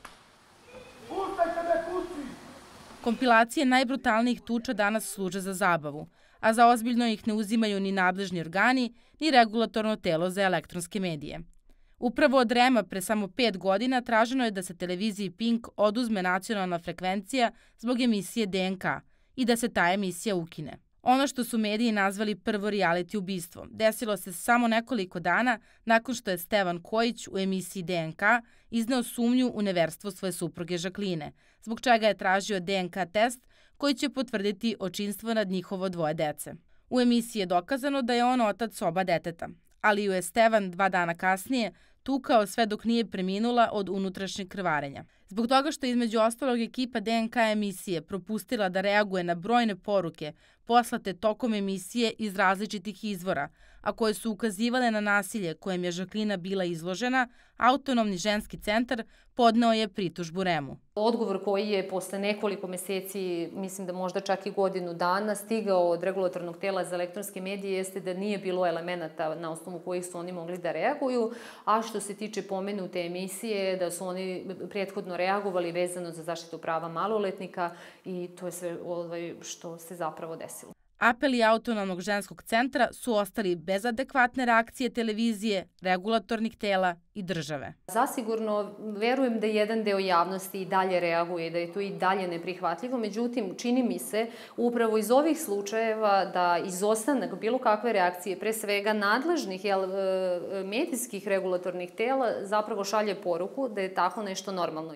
Kompilacije najbrutalnijih tuča danas služe za zabavu, a za ozbiljno ih ne uzimaju ni nadležni organi, ni regulatorno telo za elektronske medije. Upravo od REM-a pre samo pet godina traženo je da se televiziji Pink oduzme nacionalna frekvencija zbog emisije D N K i da se ta emisija ukine. Ono što su mediji nazvali prvo reality ubistvo desilo se samo nekoliko dana nakon što je Stevan Kojić u emisiji D N K izneo sumnju u neverstvo svoje supruge Žakline, zbog čega je tražio D N K test koji će potvrditi očinstvo nad njihovo dvoje dece. U emisiji je dokazano da je on otac oba deteta, ali ju je Stevan dva dana kasnije tukao sve dok nije preminula od unutrašnjeg krvarenja. Zbog toga što je između ostalog ekipa D N K emisije propustila da reaguje na brojne poruke poslate tokom emisije iz različitih izvora, a koje su ukazivale na nasilje kojem je Žaklina bila izložena, Autonomni ženski centar podneo je pritužbu REM-u. Odgovor koji je posle nekoliko meseci, mislim da možda čak i godinu dana, stigao od regulatornog tela za elektronske medije jeste da nije bilo elemenata na osnovu kojih su oni mogli da reaguju, a što se tiče pomenute emisije, da su oni prethodno reagovali vezano za zaštitu prava maloletnika i to je sve što se zapravo desilo. Apeli Autonomnog ženskog centra su ostali bez adekvatne reakcije televizije, regulatornih tela i države. Zasigurno verujem da jedan deo javnosti i dalje reaguje, da je to i dalje neprihvatljivo, međutim čini mi se upravo iz ovih slučajeva da izostanak bilo kakve reakcije, pre svega nadležnih medijskih regulatornih tela, zapravo šalje poruku da je tako nešto normalno.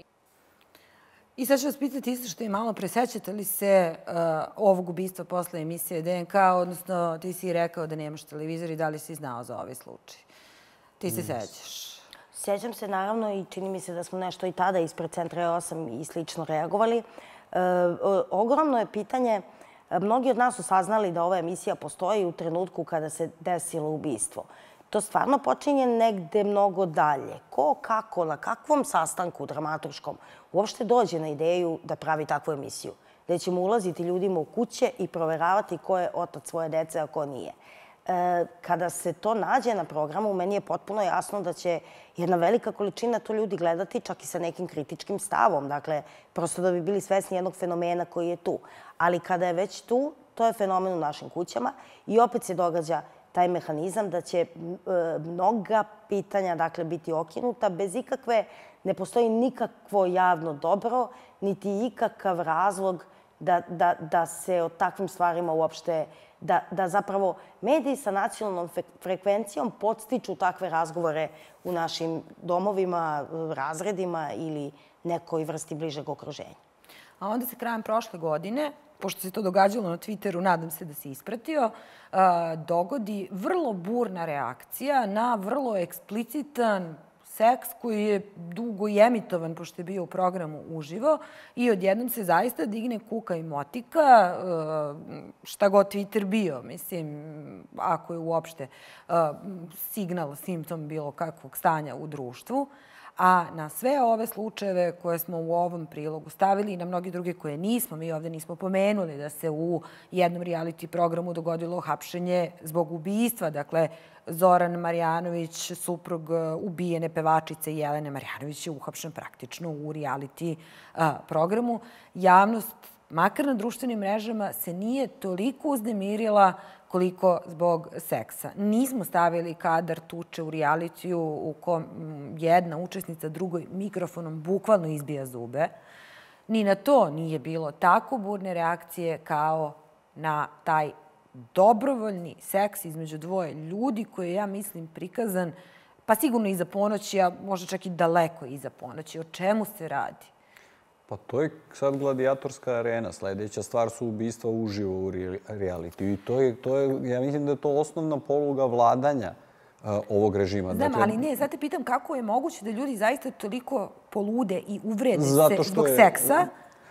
I sad ću vas pitati isto što je malo presećate li se uh, ovog ubistva posle emisije D N K, odnosno ti si rekao da nemaš televizor i da li si znao za ovaj slučaj? Ti se sećaš? Sjećam se naravno i čini mi se da smo nešto i tada ispred Centra E osam i slično reagovali. E, ogromno je pitanje, mnogi od nas su saznali da ova emisija postoji u trenutku kada se desilo ubistvo. To stvarno počinje negde mnogo dalje. Ko, kako, na kakvom sastanku dramaturškom uopšte dođe na ideju da pravi takvu emisiju? Gde ćemo ulaziti ljudima u kuće i proveravati ko je otac svoje dece, a ko nije. E, kada se to nađe na programu, meni je potpuno jasno da će jedna velika količina to ljudi gledati čak i sa nekim kritičkim stavom. Dakle, prosto da bi bili svesni jednog fenomena koji je tu. Ali kada je već tu, to je fenomen u našim kućama i opet se događa taj mehanizam, da će mnoga pitanja, dakle, biti okinuta bez ikakve, ne postoji nikakvo javno dobro, niti ikakav razlog da, da, da se o takvim stvarima uopšte, da, da zapravo mediji sa nacionalnom frekvencijom podstiču takve razgovore u našim domovima, razredima ili nekoj vrsti bližeg okruženja. A onda se krajem prošle godine, pošto se to događalo na Twitteru, nadam se da se ispratio, dogodi vrlo burna reakcija na vrlo eksplicitan seks koji je dugo i emitovan, pošto je bio u programu uživo, i odjednom se zaista digne kuka i motika, šta god Twitter bio, mislim, ako je uopšte signal, simptom bilo kakvog stanja u društvu. A na sve ove slučajeve koje smo u ovom prilogu stavili i na mnogi druge koje nismo, mi ovde nismo pomenuli da se u jednom reality programu dogodilo hapšenje zbog ubistva. Dakle, Zoran Marjanović, suprug ubijene pevačice Jelene Marjanović, je uhapšen praktično u reality programu. Javnost, makar na društvenim mrežama, se nije toliko uznemirila koliko zbog seksa. Nismo stavili kadar tuče u realitiju u kom jedna učesnica drugoj mikrofonom bukvalno izbija zube. Ni na to nije bilo tako burne reakcije kao na taj dobrovoljni seks između dvoje ljudi koji je, ja mislim, prikazan pa sigurno iza ponoći, a možda čak i daleko iza ponoći. O čemu se radi? Pa to je sad gladijatorska arena. Sledeća stvar su ubistva uživo u realitiju. I to je, to je, ja mislim da je to osnovna poluga vladanja ovog režima. Znam, ali ne, zato pitam kako je moguće da ljudi zaista toliko polude i uvrede se zbog seksa,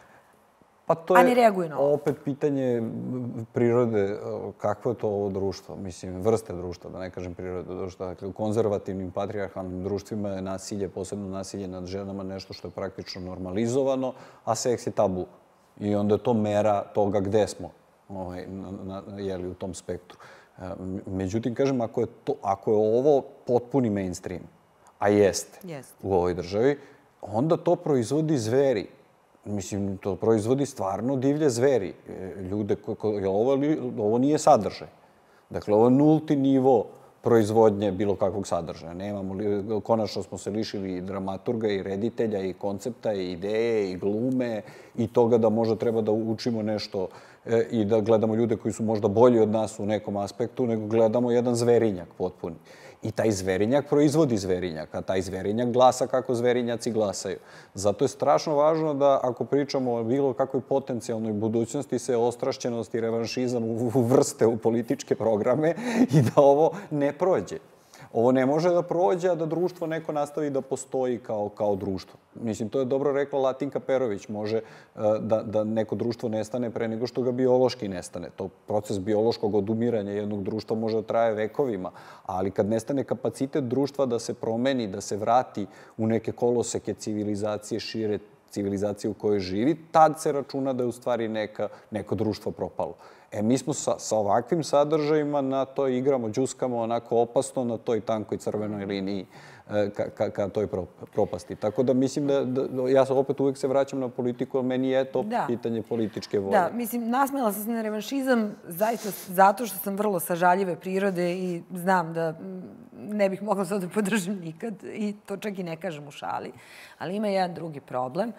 a ne reaguju na ovo. Opet pitanje prirode, kakvo je to ovo društvo, mislim, vrste društva, da ne kažem prirode društva. Dakle, u konzervativnim patrijarhalnim društvima je nasilje, posebno nasilje nad ženama, nešto što je praktično normalizovano, a seks je tabu. I onda je to mera toga gde smo u tom spektru. Međutim, kažem, ako je ovo potpuni mainstream, a jeste u ovoj državi, onda to proizvodi zveri. Mislim, to proizvodi stvarno divlje zveri. Ljude, ovo nije sadržaj. Dakle, ovo je nulti nivo proizvodnje bilo kakvog sadržaja. Nemamo, konačno smo se lišili i dramaturga, i reditelja, i koncepta, i ideje, i glume, i toga da možda treba da učimo nešto i da gledamo ljude koji su možda bolji od nas u nekom aspektu, nego gledamo jedan zverinjak potpuni. I taj zverinjak proizvodi zverinjak, a taj zverinjak glasa kako zverinjaci glasaju. Zato je strašno važno da, ako pričamo o bilo kakvoj potencijalnoj budućnosti, se ostrašćenost i revanšizam uvrste u političke programe i da ovo ne prođe. Ovo ne može da prođe, a da društvo neko nastavi da postoji kao društvo. Mislim, to je dobro rekla Latinka Perović. Može da neko društvo nestane pre nego što ga biološki nestane. To proces biološkog odumiranja jednog društva može da traje vekovima. Ali kad nestane kapacitet društva da se promeni, da se vrati u neke koloseke civilizacije, šire civilizacije u kojoj živi, tad se računa da je u stvari neko društvo propalo. E, mi smo sa ovakvim sadržajima na to igramo, džuskamo onako opasno na toj tankoj crvenoj liniji ka toj propasti. Tako da mislim da, ja opet uvek se vraćam na politiku, ali meni je to pitanje političke volje. Da, mislim, nasmela sam se na revanšizam zaista zato što sam vrlo sažaljive prirode i znam da ne bih mogla sad da podržim nikad i to čak i ne kažem u šali. Ali ima jedan drugi problem,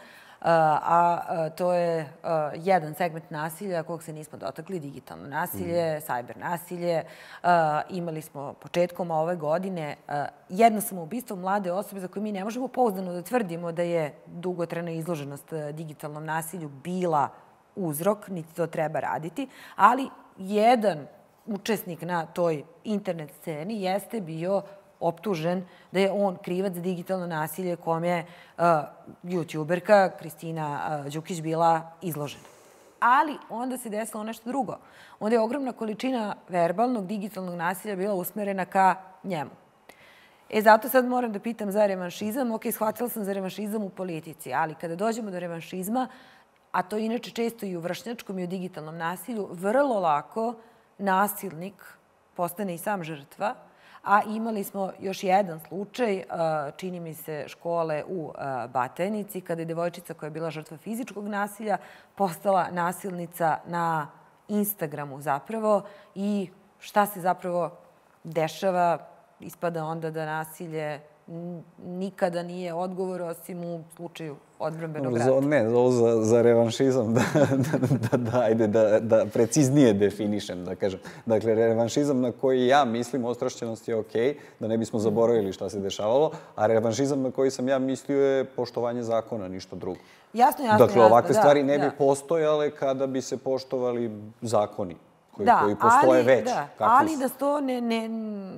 a to je jedan segment nasilja kojeg se nismo dotakli, digitalno nasilje, sajber nasilje. Imali smo početkom ove godine jedno samoubistvo mlade osobe za koje mi ne možemo pouzdano da tvrdimo da je dugotrajna izloženost digitalnom nasilju bila uzrok, niti to treba raditi, ali jedan učesnik na toj internet sceni jeste bio optužen da je on krivac za digitalno nasilje kom je youtuberka Kristina Đukić bila izložena. Ali onda se desilo nešto drugo. Onda je ogromna količina verbalnog digitalnog nasilja bila usmerena ka njemu. E, zato sad moram da pitam za revanšizam. Ok, shvatila sam za revanšizam u politici, ali kada dođemo do revanšizma, a to je inače često i u vršnjačkom i u digitalnom nasilju, vrlo lako nasilnik postane i sam žrtva. A imali smo još jedan slučaj, čini mi se škole u Batajnici, kada je devojčica koja je bila žrtva fizičkog nasilja postala nasilnica na Instagramu zapravo i šta se zapravo dešava, ispada onda da nasilje nikada nije odgovor, osim u slučaju odbrambenog rata. Ne, ovo za, za revanšizam, da, da, da, ajde, da, da preciznije definišem, da kažem. Dakle, revanšizam na koji ja mislim, ostrašćenost je okej, da ne bismo zaboravili šta se dešavalo, a revanšizam na koji sam ja mislio je poštovanje zakona, ništa drugo. Jasno, jasno, Dakle, ovakve jasno, stvari da, ne bi da. postojale kada bi se poštovali zakoni koji, da, koji postoje ali, već. Da, Kakvi ali su? da se to ne, ne,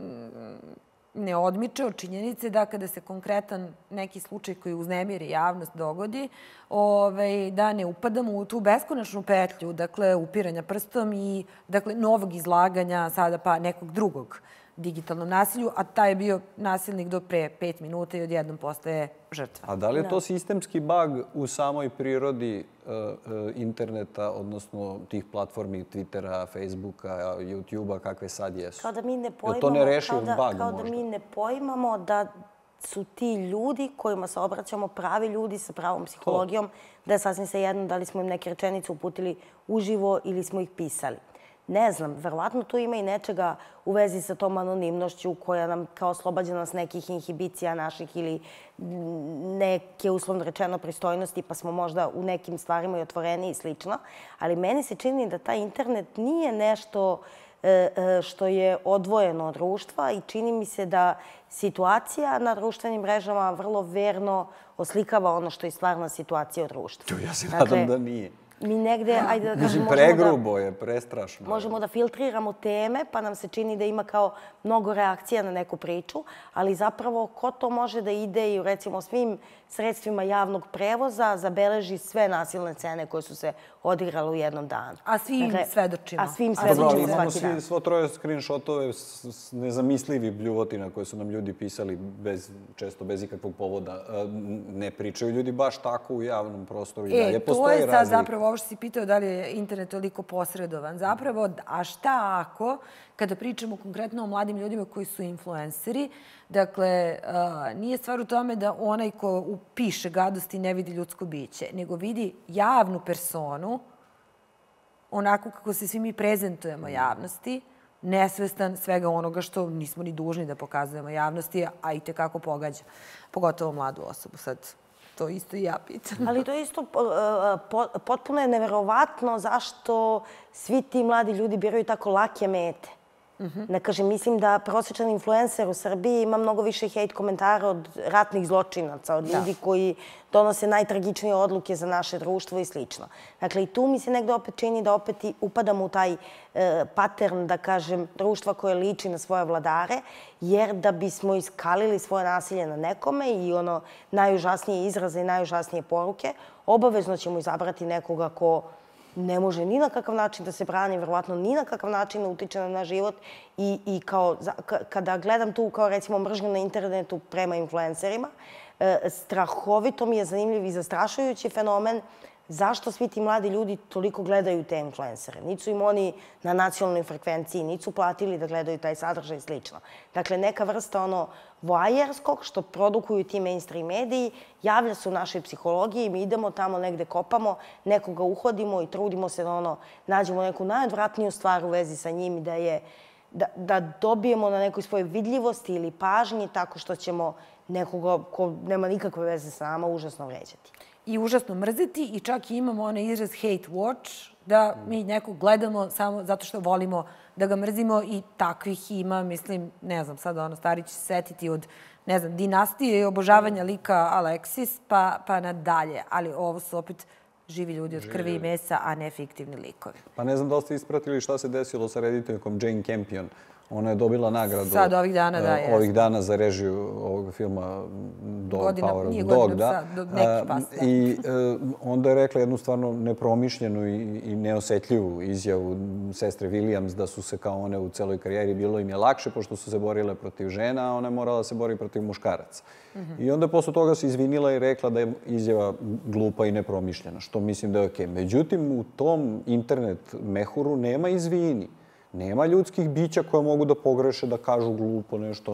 ne odmiče od činjenice da kada se konkretan neki slučaj koji uznemiri javnost dogodi, ovaj, da ne upadamo u tu beskonačnu petlju, dakle, upiranja prstom i dakle, novog izlaganja sada pa nekog drugog digitalnom nasilju, a taj je bio nasilnik do pre pet minuta i odjednom postaje žrtva. A da li je to sistemski bug u samoj prirodi uh, uh, interneta, odnosno tih platformi Twittera, Facebooka, YouTubea, kakve sad jesu? Kao da mi ne poimamo, je to nerešiv kao da, bug kao možda? da mi ne poimamo da su ti ljudi kojima se obraćamo pravi ljudi sa pravom psihologijom, da je sasvim svejedno da li smo im neke rečenice uputili uživo ili smo ih pisali. Ne znam, verovatno tu ima i nečega u vezi sa tom anonimnošću koja nam kao oslobađa nas nekih inhibicija naših ili neke, uslovno rečeno, pristojnosti, pa smo možda u nekim stvarima i otvoreni i slično. Ali meni se čini da taj internet nije nešto što je odvojeno od društva i čini mi se da situacija na društvenim mrežama vrlo verno oslikava ono što je stvarna situacija u društvu. Ja se nadam da nije. Mi negde, ajde da kažem, pregrubo je, prestrašno. Možemo da filtriramo teme, pa nam se čini da ima kao mnogo reakcija na neku priču, ali zapravo ko to može da ide i recimo svim sredstvima javnog prevoza zabeleži sve nasilne scene koje su se odigrale u jednom danu. A svi im svedočimo. A svi im svedočimo svaki dan. Imamo svi svo troje screenshotove s nezamislivi bljuvotina koje su nam ljudi pisali često bez ikakvog povoda. Ne pričaju ljudi baš tako u javnom prostoru i dalje postoji razlika. E, to je sad zapravo ovo što si pitao da li je internet toliko posredovan. Zapravo, a šta ako, kada pričamo konkretno o mladim ljudima koji su influenceri, dakle, nije stvar u tome da onaj ko piše gadosti ne vidi ljudsko biće, nego vidi javnu personu, onako kako se svi mi prezentujemo javnosti, nesvestan svega onoga što nismo ni dužni da pokazujemo javnosti, a i tekako pogađa, pogotovo mladu osobu. Sad, to isto i ja pitam. Ali to isto potpuno je neverovatno zašto svi ti mladi ljudi biraju tako lake mete. Ne kažem, mislim da prosječan influencer u Srbiji ima mnogo više hejt komentara od ratnih zločinaca, od ljudi koji donose najtragičnije odluke za naše društvo i slično. Dakle, i tu mi se negde opet čini da opet upadamo u taj patern, da kažem, društva koje liči na svoje vladare, jer da bismo iskalili svoje nasilje na nekome i ono najužasnije izraze i najužasnije poruke, obavezno ćemo izabrati nekoga ko ne može ni na kakav način da se brani, verovatno ni na kakav način da utiče na naš život i, i kao, kada gledam tu kao recimo mržnju na internetu prema influencerima, strahovito mi je zanimljiv i zastrašujući fenomen zašto svi ti mladi ljudi toliko gledaju te influencere. Niti su im oni na nacionalnoj frekvenciji, niti su platili da gledaju taj sadržaj i slično. Dakle, neka vrsta ono voajerskog što produkuju ti mainstream mediji, javlja se u našoj psihologiji, mi idemo tamo negde kopamo, nekoga uhodimo i trudimo se da ono, nađemo neku najodvratniju stvar u vezi sa njim i da je da, da dobijemo na nekoj svojoj vidljivosti ili pažnji tako što ćemo nekoga ko nema nikakve veze sa nama užasno vređati. I užasno mrziti i čak i imamo onaj izraz hate watch, da mi nekog gledamo samo zato što volimo da ga mrzimo i takvih ima, mislim, ne znam, sad ono, stari će se setiti od, ne znam, dinastije i obožavanja lika Aleksis pa, pa nadalje, ali ovo su opet živi ljudi od krvi i mesa, a ne fiktivni likovi. Pa ne znam da li ste ispratili šta se desilo sa rediteljkom Jane Campion. Ona je dobila nagradu sad ovih dana, da, je. Ovih dana za režiju ovog filma Dog, godina, Power of nije Dog. Godina, da. sad, neki pas. Da. I onda je rekla jednu stvarno nepromišljenu i, i neosetljivu izjavu sestre Williams da su se kao one u celoj karijeri bilo im je lakše pošto su se borile protiv žena, a ona je morala da se bori protiv muškaraca. Mm-hmm. I onda posle toga se izvinila i rekla da je izjava glupa i nepromišljena, što mislim da je okej. Međutim, u tom internet mehuru nema izvini. Nema ljudskih bića koja mogu da pogreše, da kažu glupo nešto.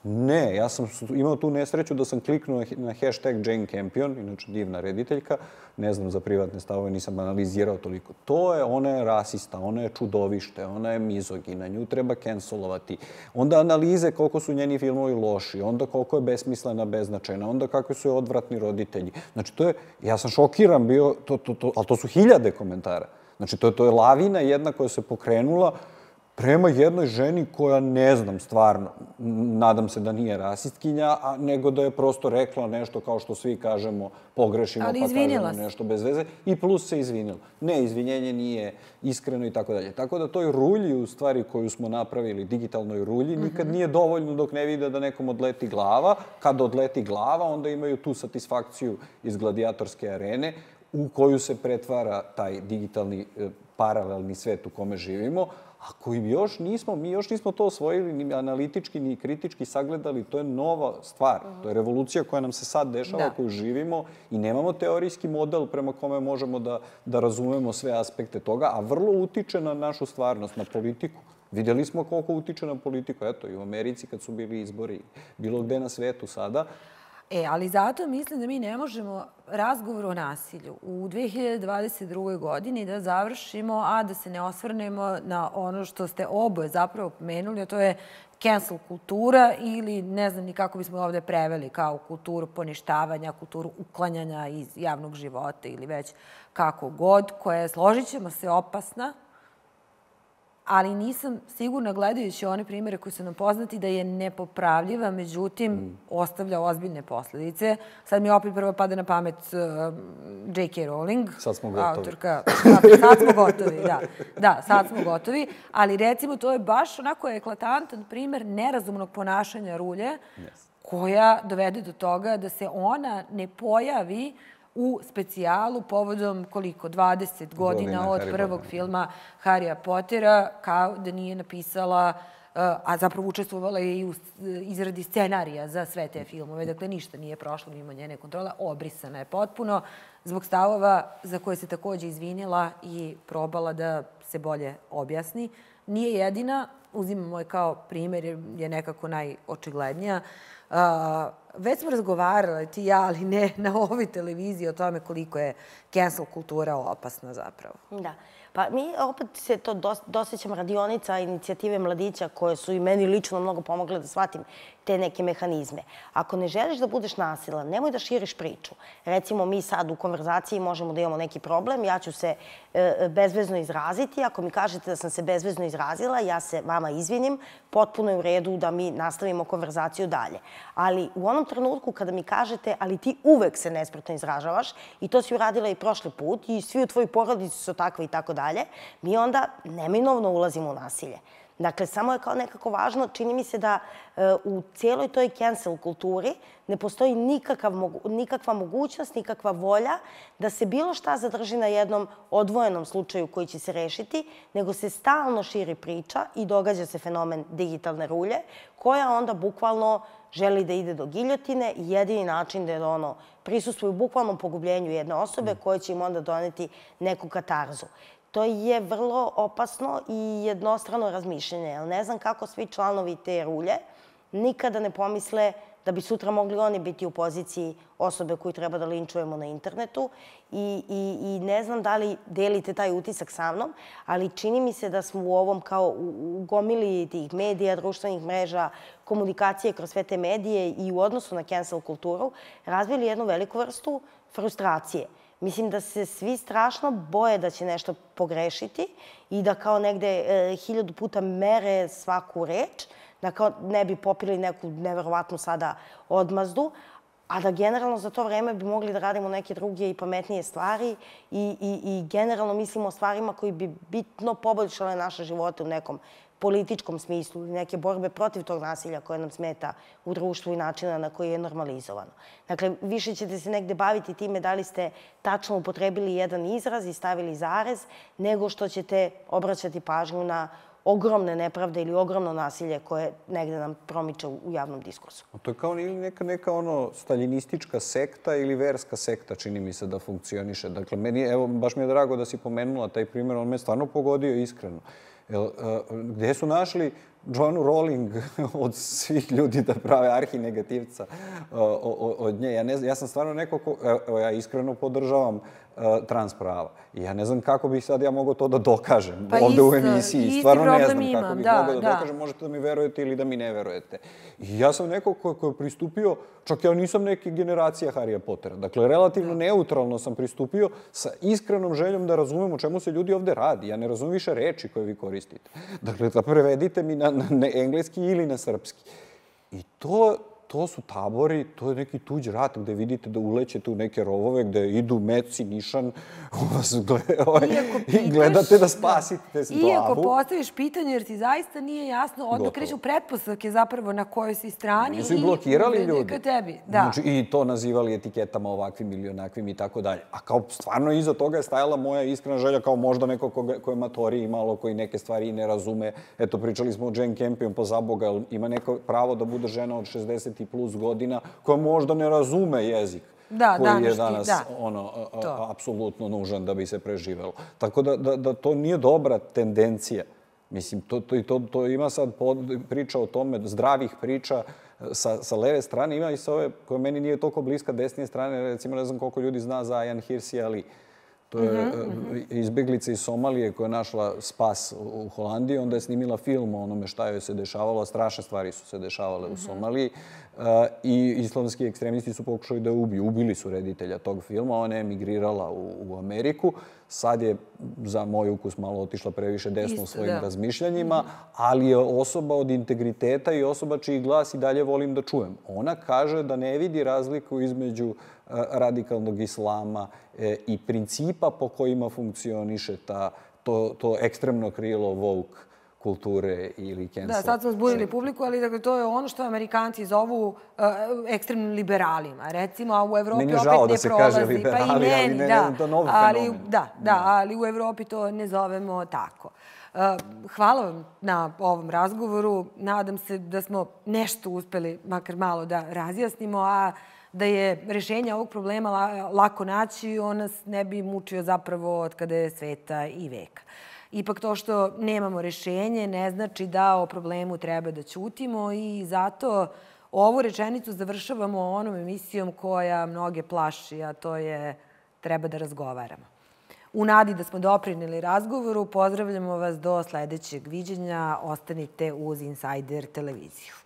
Ne, ja sam imao tu nesreću da sam kliknuo na hashtag Jane Campion, inače divna rediteljka, ne znam za privatne stavove, nisam analizirao toliko. To je, ona je rasista, ona je čudovište, ona je mizogina, nju treba cancelovati. Onda analize koliko su njeni filmovi loši, onda koliko je besmislena, beznačajna, onda kakvi su joj odvratni roditelji. Znači, to je, ja sam šokiran bio, to, to, to, ali to su hiljade komentara. Znači, to je, to je lavina jedna koja se pokrenula prema jednoj ženi koja, ne znam, stvarno, nadam se da nije rasistkinja, a nego da je prosto rekla nešto kao što svi kažemo, pogrešimo pa kažemo nešto bez veze i plus se izvinila. Ne, izvinjenje nije iskreno i tako dalje. Tako da toj rulji, u stvari, koju smo napravili, digitalnoj rulji, nikad nije dovoljno dok ne vide da nekom odleti glava. Kad odleti glava, onda imaju tu satisfakciju iz gladijatorske arene u koju se pretvara taj digitalni paralelni svet u kome živimo, a koji još nismo, mi još nismo to osvojili ni analitički, ni kritički sagledali. To je nova stvar. To je revolucija koja nam se sad dešava, koju živimo i nemamo teorijski model prema kome možemo da, da razumemo sve aspekte toga, a vrlo utiče na našu stvarnost, na politiku. Vidjeli smo koliko utiče na politiku. Eto, i u Americi kad su bili izbori, bilo gde na svetu sada. E, ali zato mislim da mi ne možemo razgovor o nasilju u dve hiljade dvadeset drugoj. godini da završimo, a da se ne osvrnemo na ono što ste oboje zapravo pomenuli, a to je cancel kultura ili ne znam ni kako bismo ovde preveli kao kulturu poništavanja, kulturu uklanjanja iz javnog života ili već kako god, koja je, složit ćemo se, opasna, ali nisam sigurna, gledajući one primere koji su nam poznati, da je nepopravljiva, međutim, ostavlja ozbiljne posledice. Sad mi opet prvo pada na pamet J K. Rowling. Sad smo gotovi. Autorka. Sad smo gotovi, da. Da, sad smo gotovi. Ali recimo, to je baš onako eklatantan primer nerazumnog ponašanja Rulje, koja dovede do toga da se ona ne pojavi u specijalu povodom koliko, dvadeset godina od prvog filma Harrya Pottera, kao da nije napisala, a zapravo učestvovala je i u izradi scenarija za sve te filmove. Dakle, ništa nije prošlo mimo njene kontrole, obrisana je potpuno zbog stavova za koje se takođe izvinila i probala da se bolje objasni. Nije jedina, uzimamo je kao primer jer je nekako najočiglednija. Već smo razgovarali, ti ja, ali ne na ovoj televiziji, o tome koliko je cancel kultura opasna zapravo. Da. Pa mi opet se to dosećamo radionica inicijative mladića koje su i meni lično mnogo pomogle da shvatim te neke mehanizme. Ako ne želiš da budeš nasilan, nemoj da širiš priču. Recimo, mi sad u konverzaciji možemo da imamo neki problem, ja ću se bezvezno izraziti. Ako mi kažete da sam se bezvezno izrazila, ja se vama izvinim, potpuno je u redu da mi nastavimo konverzaciju dalje. Ali u onom trenutku kada mi kažete, ali ti uvek se nespretno izražavaš, i to si uradila i prošli put, i svi u tvojoj porodici su takvi i tako dalje, mi onda neminovno ulazimo u nasilje. Dakle, samo je kao nekako važno, čini mi se da u cijeloj toj cancel kulturi ne postoji nikakva mogućnost, nikakva volja da se bilo šta zadrži na jednom odvojenom slučaju koji će se rešiti, nego se stalno širi priča i događa se fenomen digitalne rulje, koja onda bukvalno želi da ide do giljotine i jedini način da je ono prisustvuju bukvalnom pogubljenju jedne osobe koje će im onda doneti neku katarzu. To je vrlo opasno i jednostrano razmišljanje, jer ne znam kako svi članovi te rulje nikada ne pomisle da bi sutra mogli oni biti u poziciji osobe koju treba da linčujemo na internetu i, i, i ne znam da li delite taj utisak sa mnom, ali čini mi se da smo u ovom kao u gomili tih medija, društvenih mreža, komunikacije kroz sve te medije i u odnosu na cancel kulturu razvili jednu veliku vrstu frustracije. Mislim da se svi strašno boje da će nešto pogrešiti i da kao negde e, hiljadu puta mere svaku reč, da kao ne bi popili neku neverovatnu sada odmazdu, a da generalno za to vreme bi mogli da radimo neke druge i pametnije stvari i, i, i generalno mislimo o stvarima koji bi bitno poboljšale naše živote u nekom političkom smislu ili neke borbe protiv tog nasilja koje nam smeta u društvu i načina na koji je normalizovano. Dakle, više ćete se negde baviti time da li ste tačno upotrebili jedan izraz i stavili zarez, nego što ćete obraćati pažnju na ogromne nepravde ili ogromno nasilje koje negde nam promiče u javnom diskursu. To je kao neka, neka ono staljinistička sekta ili verska sekta, čini mi se da funkcioniše. Dakle, meni, evo, baš mi je drago da si pomenula taj primjer, on me stvarno pogodio iskreno. Gde su našli Johnu Rowling od svih ljudi da prave arhinegativca od nje? Ja sam stvarno neko ko, evo ja iskreno podržavam trans prava. I ja ne znam kako bih sad ja mogao to da dokažem ovde u emisiji. Stvarno ne znam kako bih mogao da dokažem. Možete da mi verujete ili da mi ne verujete. I ja sam neko ko je pristupio, čak ja nisam neki generacija Harrya Pottera. Dakle, relativno neutralno sam pristupio sa iskrenom željom da razumem o čemu se ljudi ovde radi. Ja ne razumem više reči koje vi koristite. Dakle, da prevedite mi na engleski ili na srpski. I to... To su tabori, to je neki tuđ rat gde vidite da ulećete u neke rovove, gde idu meci, nišan, i gledate da spasite glavu. Iako postaviš pitanje jer ti zaista nije jasno, odmah kreću pretpostavke zapravo na kojoj si strani. Nisu i blokirali ljudi. Tebi, I to nazivali etiketama ovakvim ili onakvim i tako dalje. A kao stvarno iza toga je stajala moja iskrena želja kao možda neko ko je matoriji malo, koji neke stvari ne razume. Eto, pričali smo o Jane Campion, pa za Boga, ima neko pravo da bude žena od šezdeset i plus godina, koja možda ne razume jezik koji je danas apsolutno nužan da bi se preživelo. Tako da to nije dobra tendencija. Mislim, to ima sad priča o tome, zdravih priča sa leve strane, ima i sa ove, koja meni nije toliko bliska desnije strane, recimo ne znam koliko ljudi zna za Ayaan Hirsi Ali. To je izbeglica iz Somalije koja je našla spas u Holandiji, onda je snimila film o onome šta joj se dešavalo, a strašne stvari su se dešavale u Somaliji i islamski ekstremisti su pokušali da je ubiju. Ubili su reditelja tog filma, ona je emigrirala u Ameriku. Sad je za moj ukus malo otišla previše desno u svojim razmišljanjima, ali je osoba od integriteta i osoba čiji glas i dalje volim da čujem. Ona kaže da ne vidi razliku između radikalnog islama i principa po kojima funkcioniše to ekstremno krilo woke kulture ili cancel. Da, sad smo zbunili publiku, ali to je ono što Amerikanci zovu ekstremnim liberalima. Recimo, a u Evropi opet ne prolazi. Meni je žao da se kaže liberali, ali ne to novi fenomen. Da, da, ali u Evropi to ne zovemo tako. Hvala vam na ovom razgovoru. Nadam se da smo nešto uspeli, makar malo, da razjasnimo, a da je rešenje ovog problema lako naći, on nas ne bi mučio zapravo od kada je sveta i veka. Ipak to što nemamo rešenje ne znači da o problemu treba da ćutimo i zato ovu rečenicu završavamo onom emisijom koja mnoge plaši, a to je treba da razgovaramo. U nadi da smo doprineli razgovoru, pozdravljamo vas do sledećeg viđenja. Ostanite uz Insider televiziju.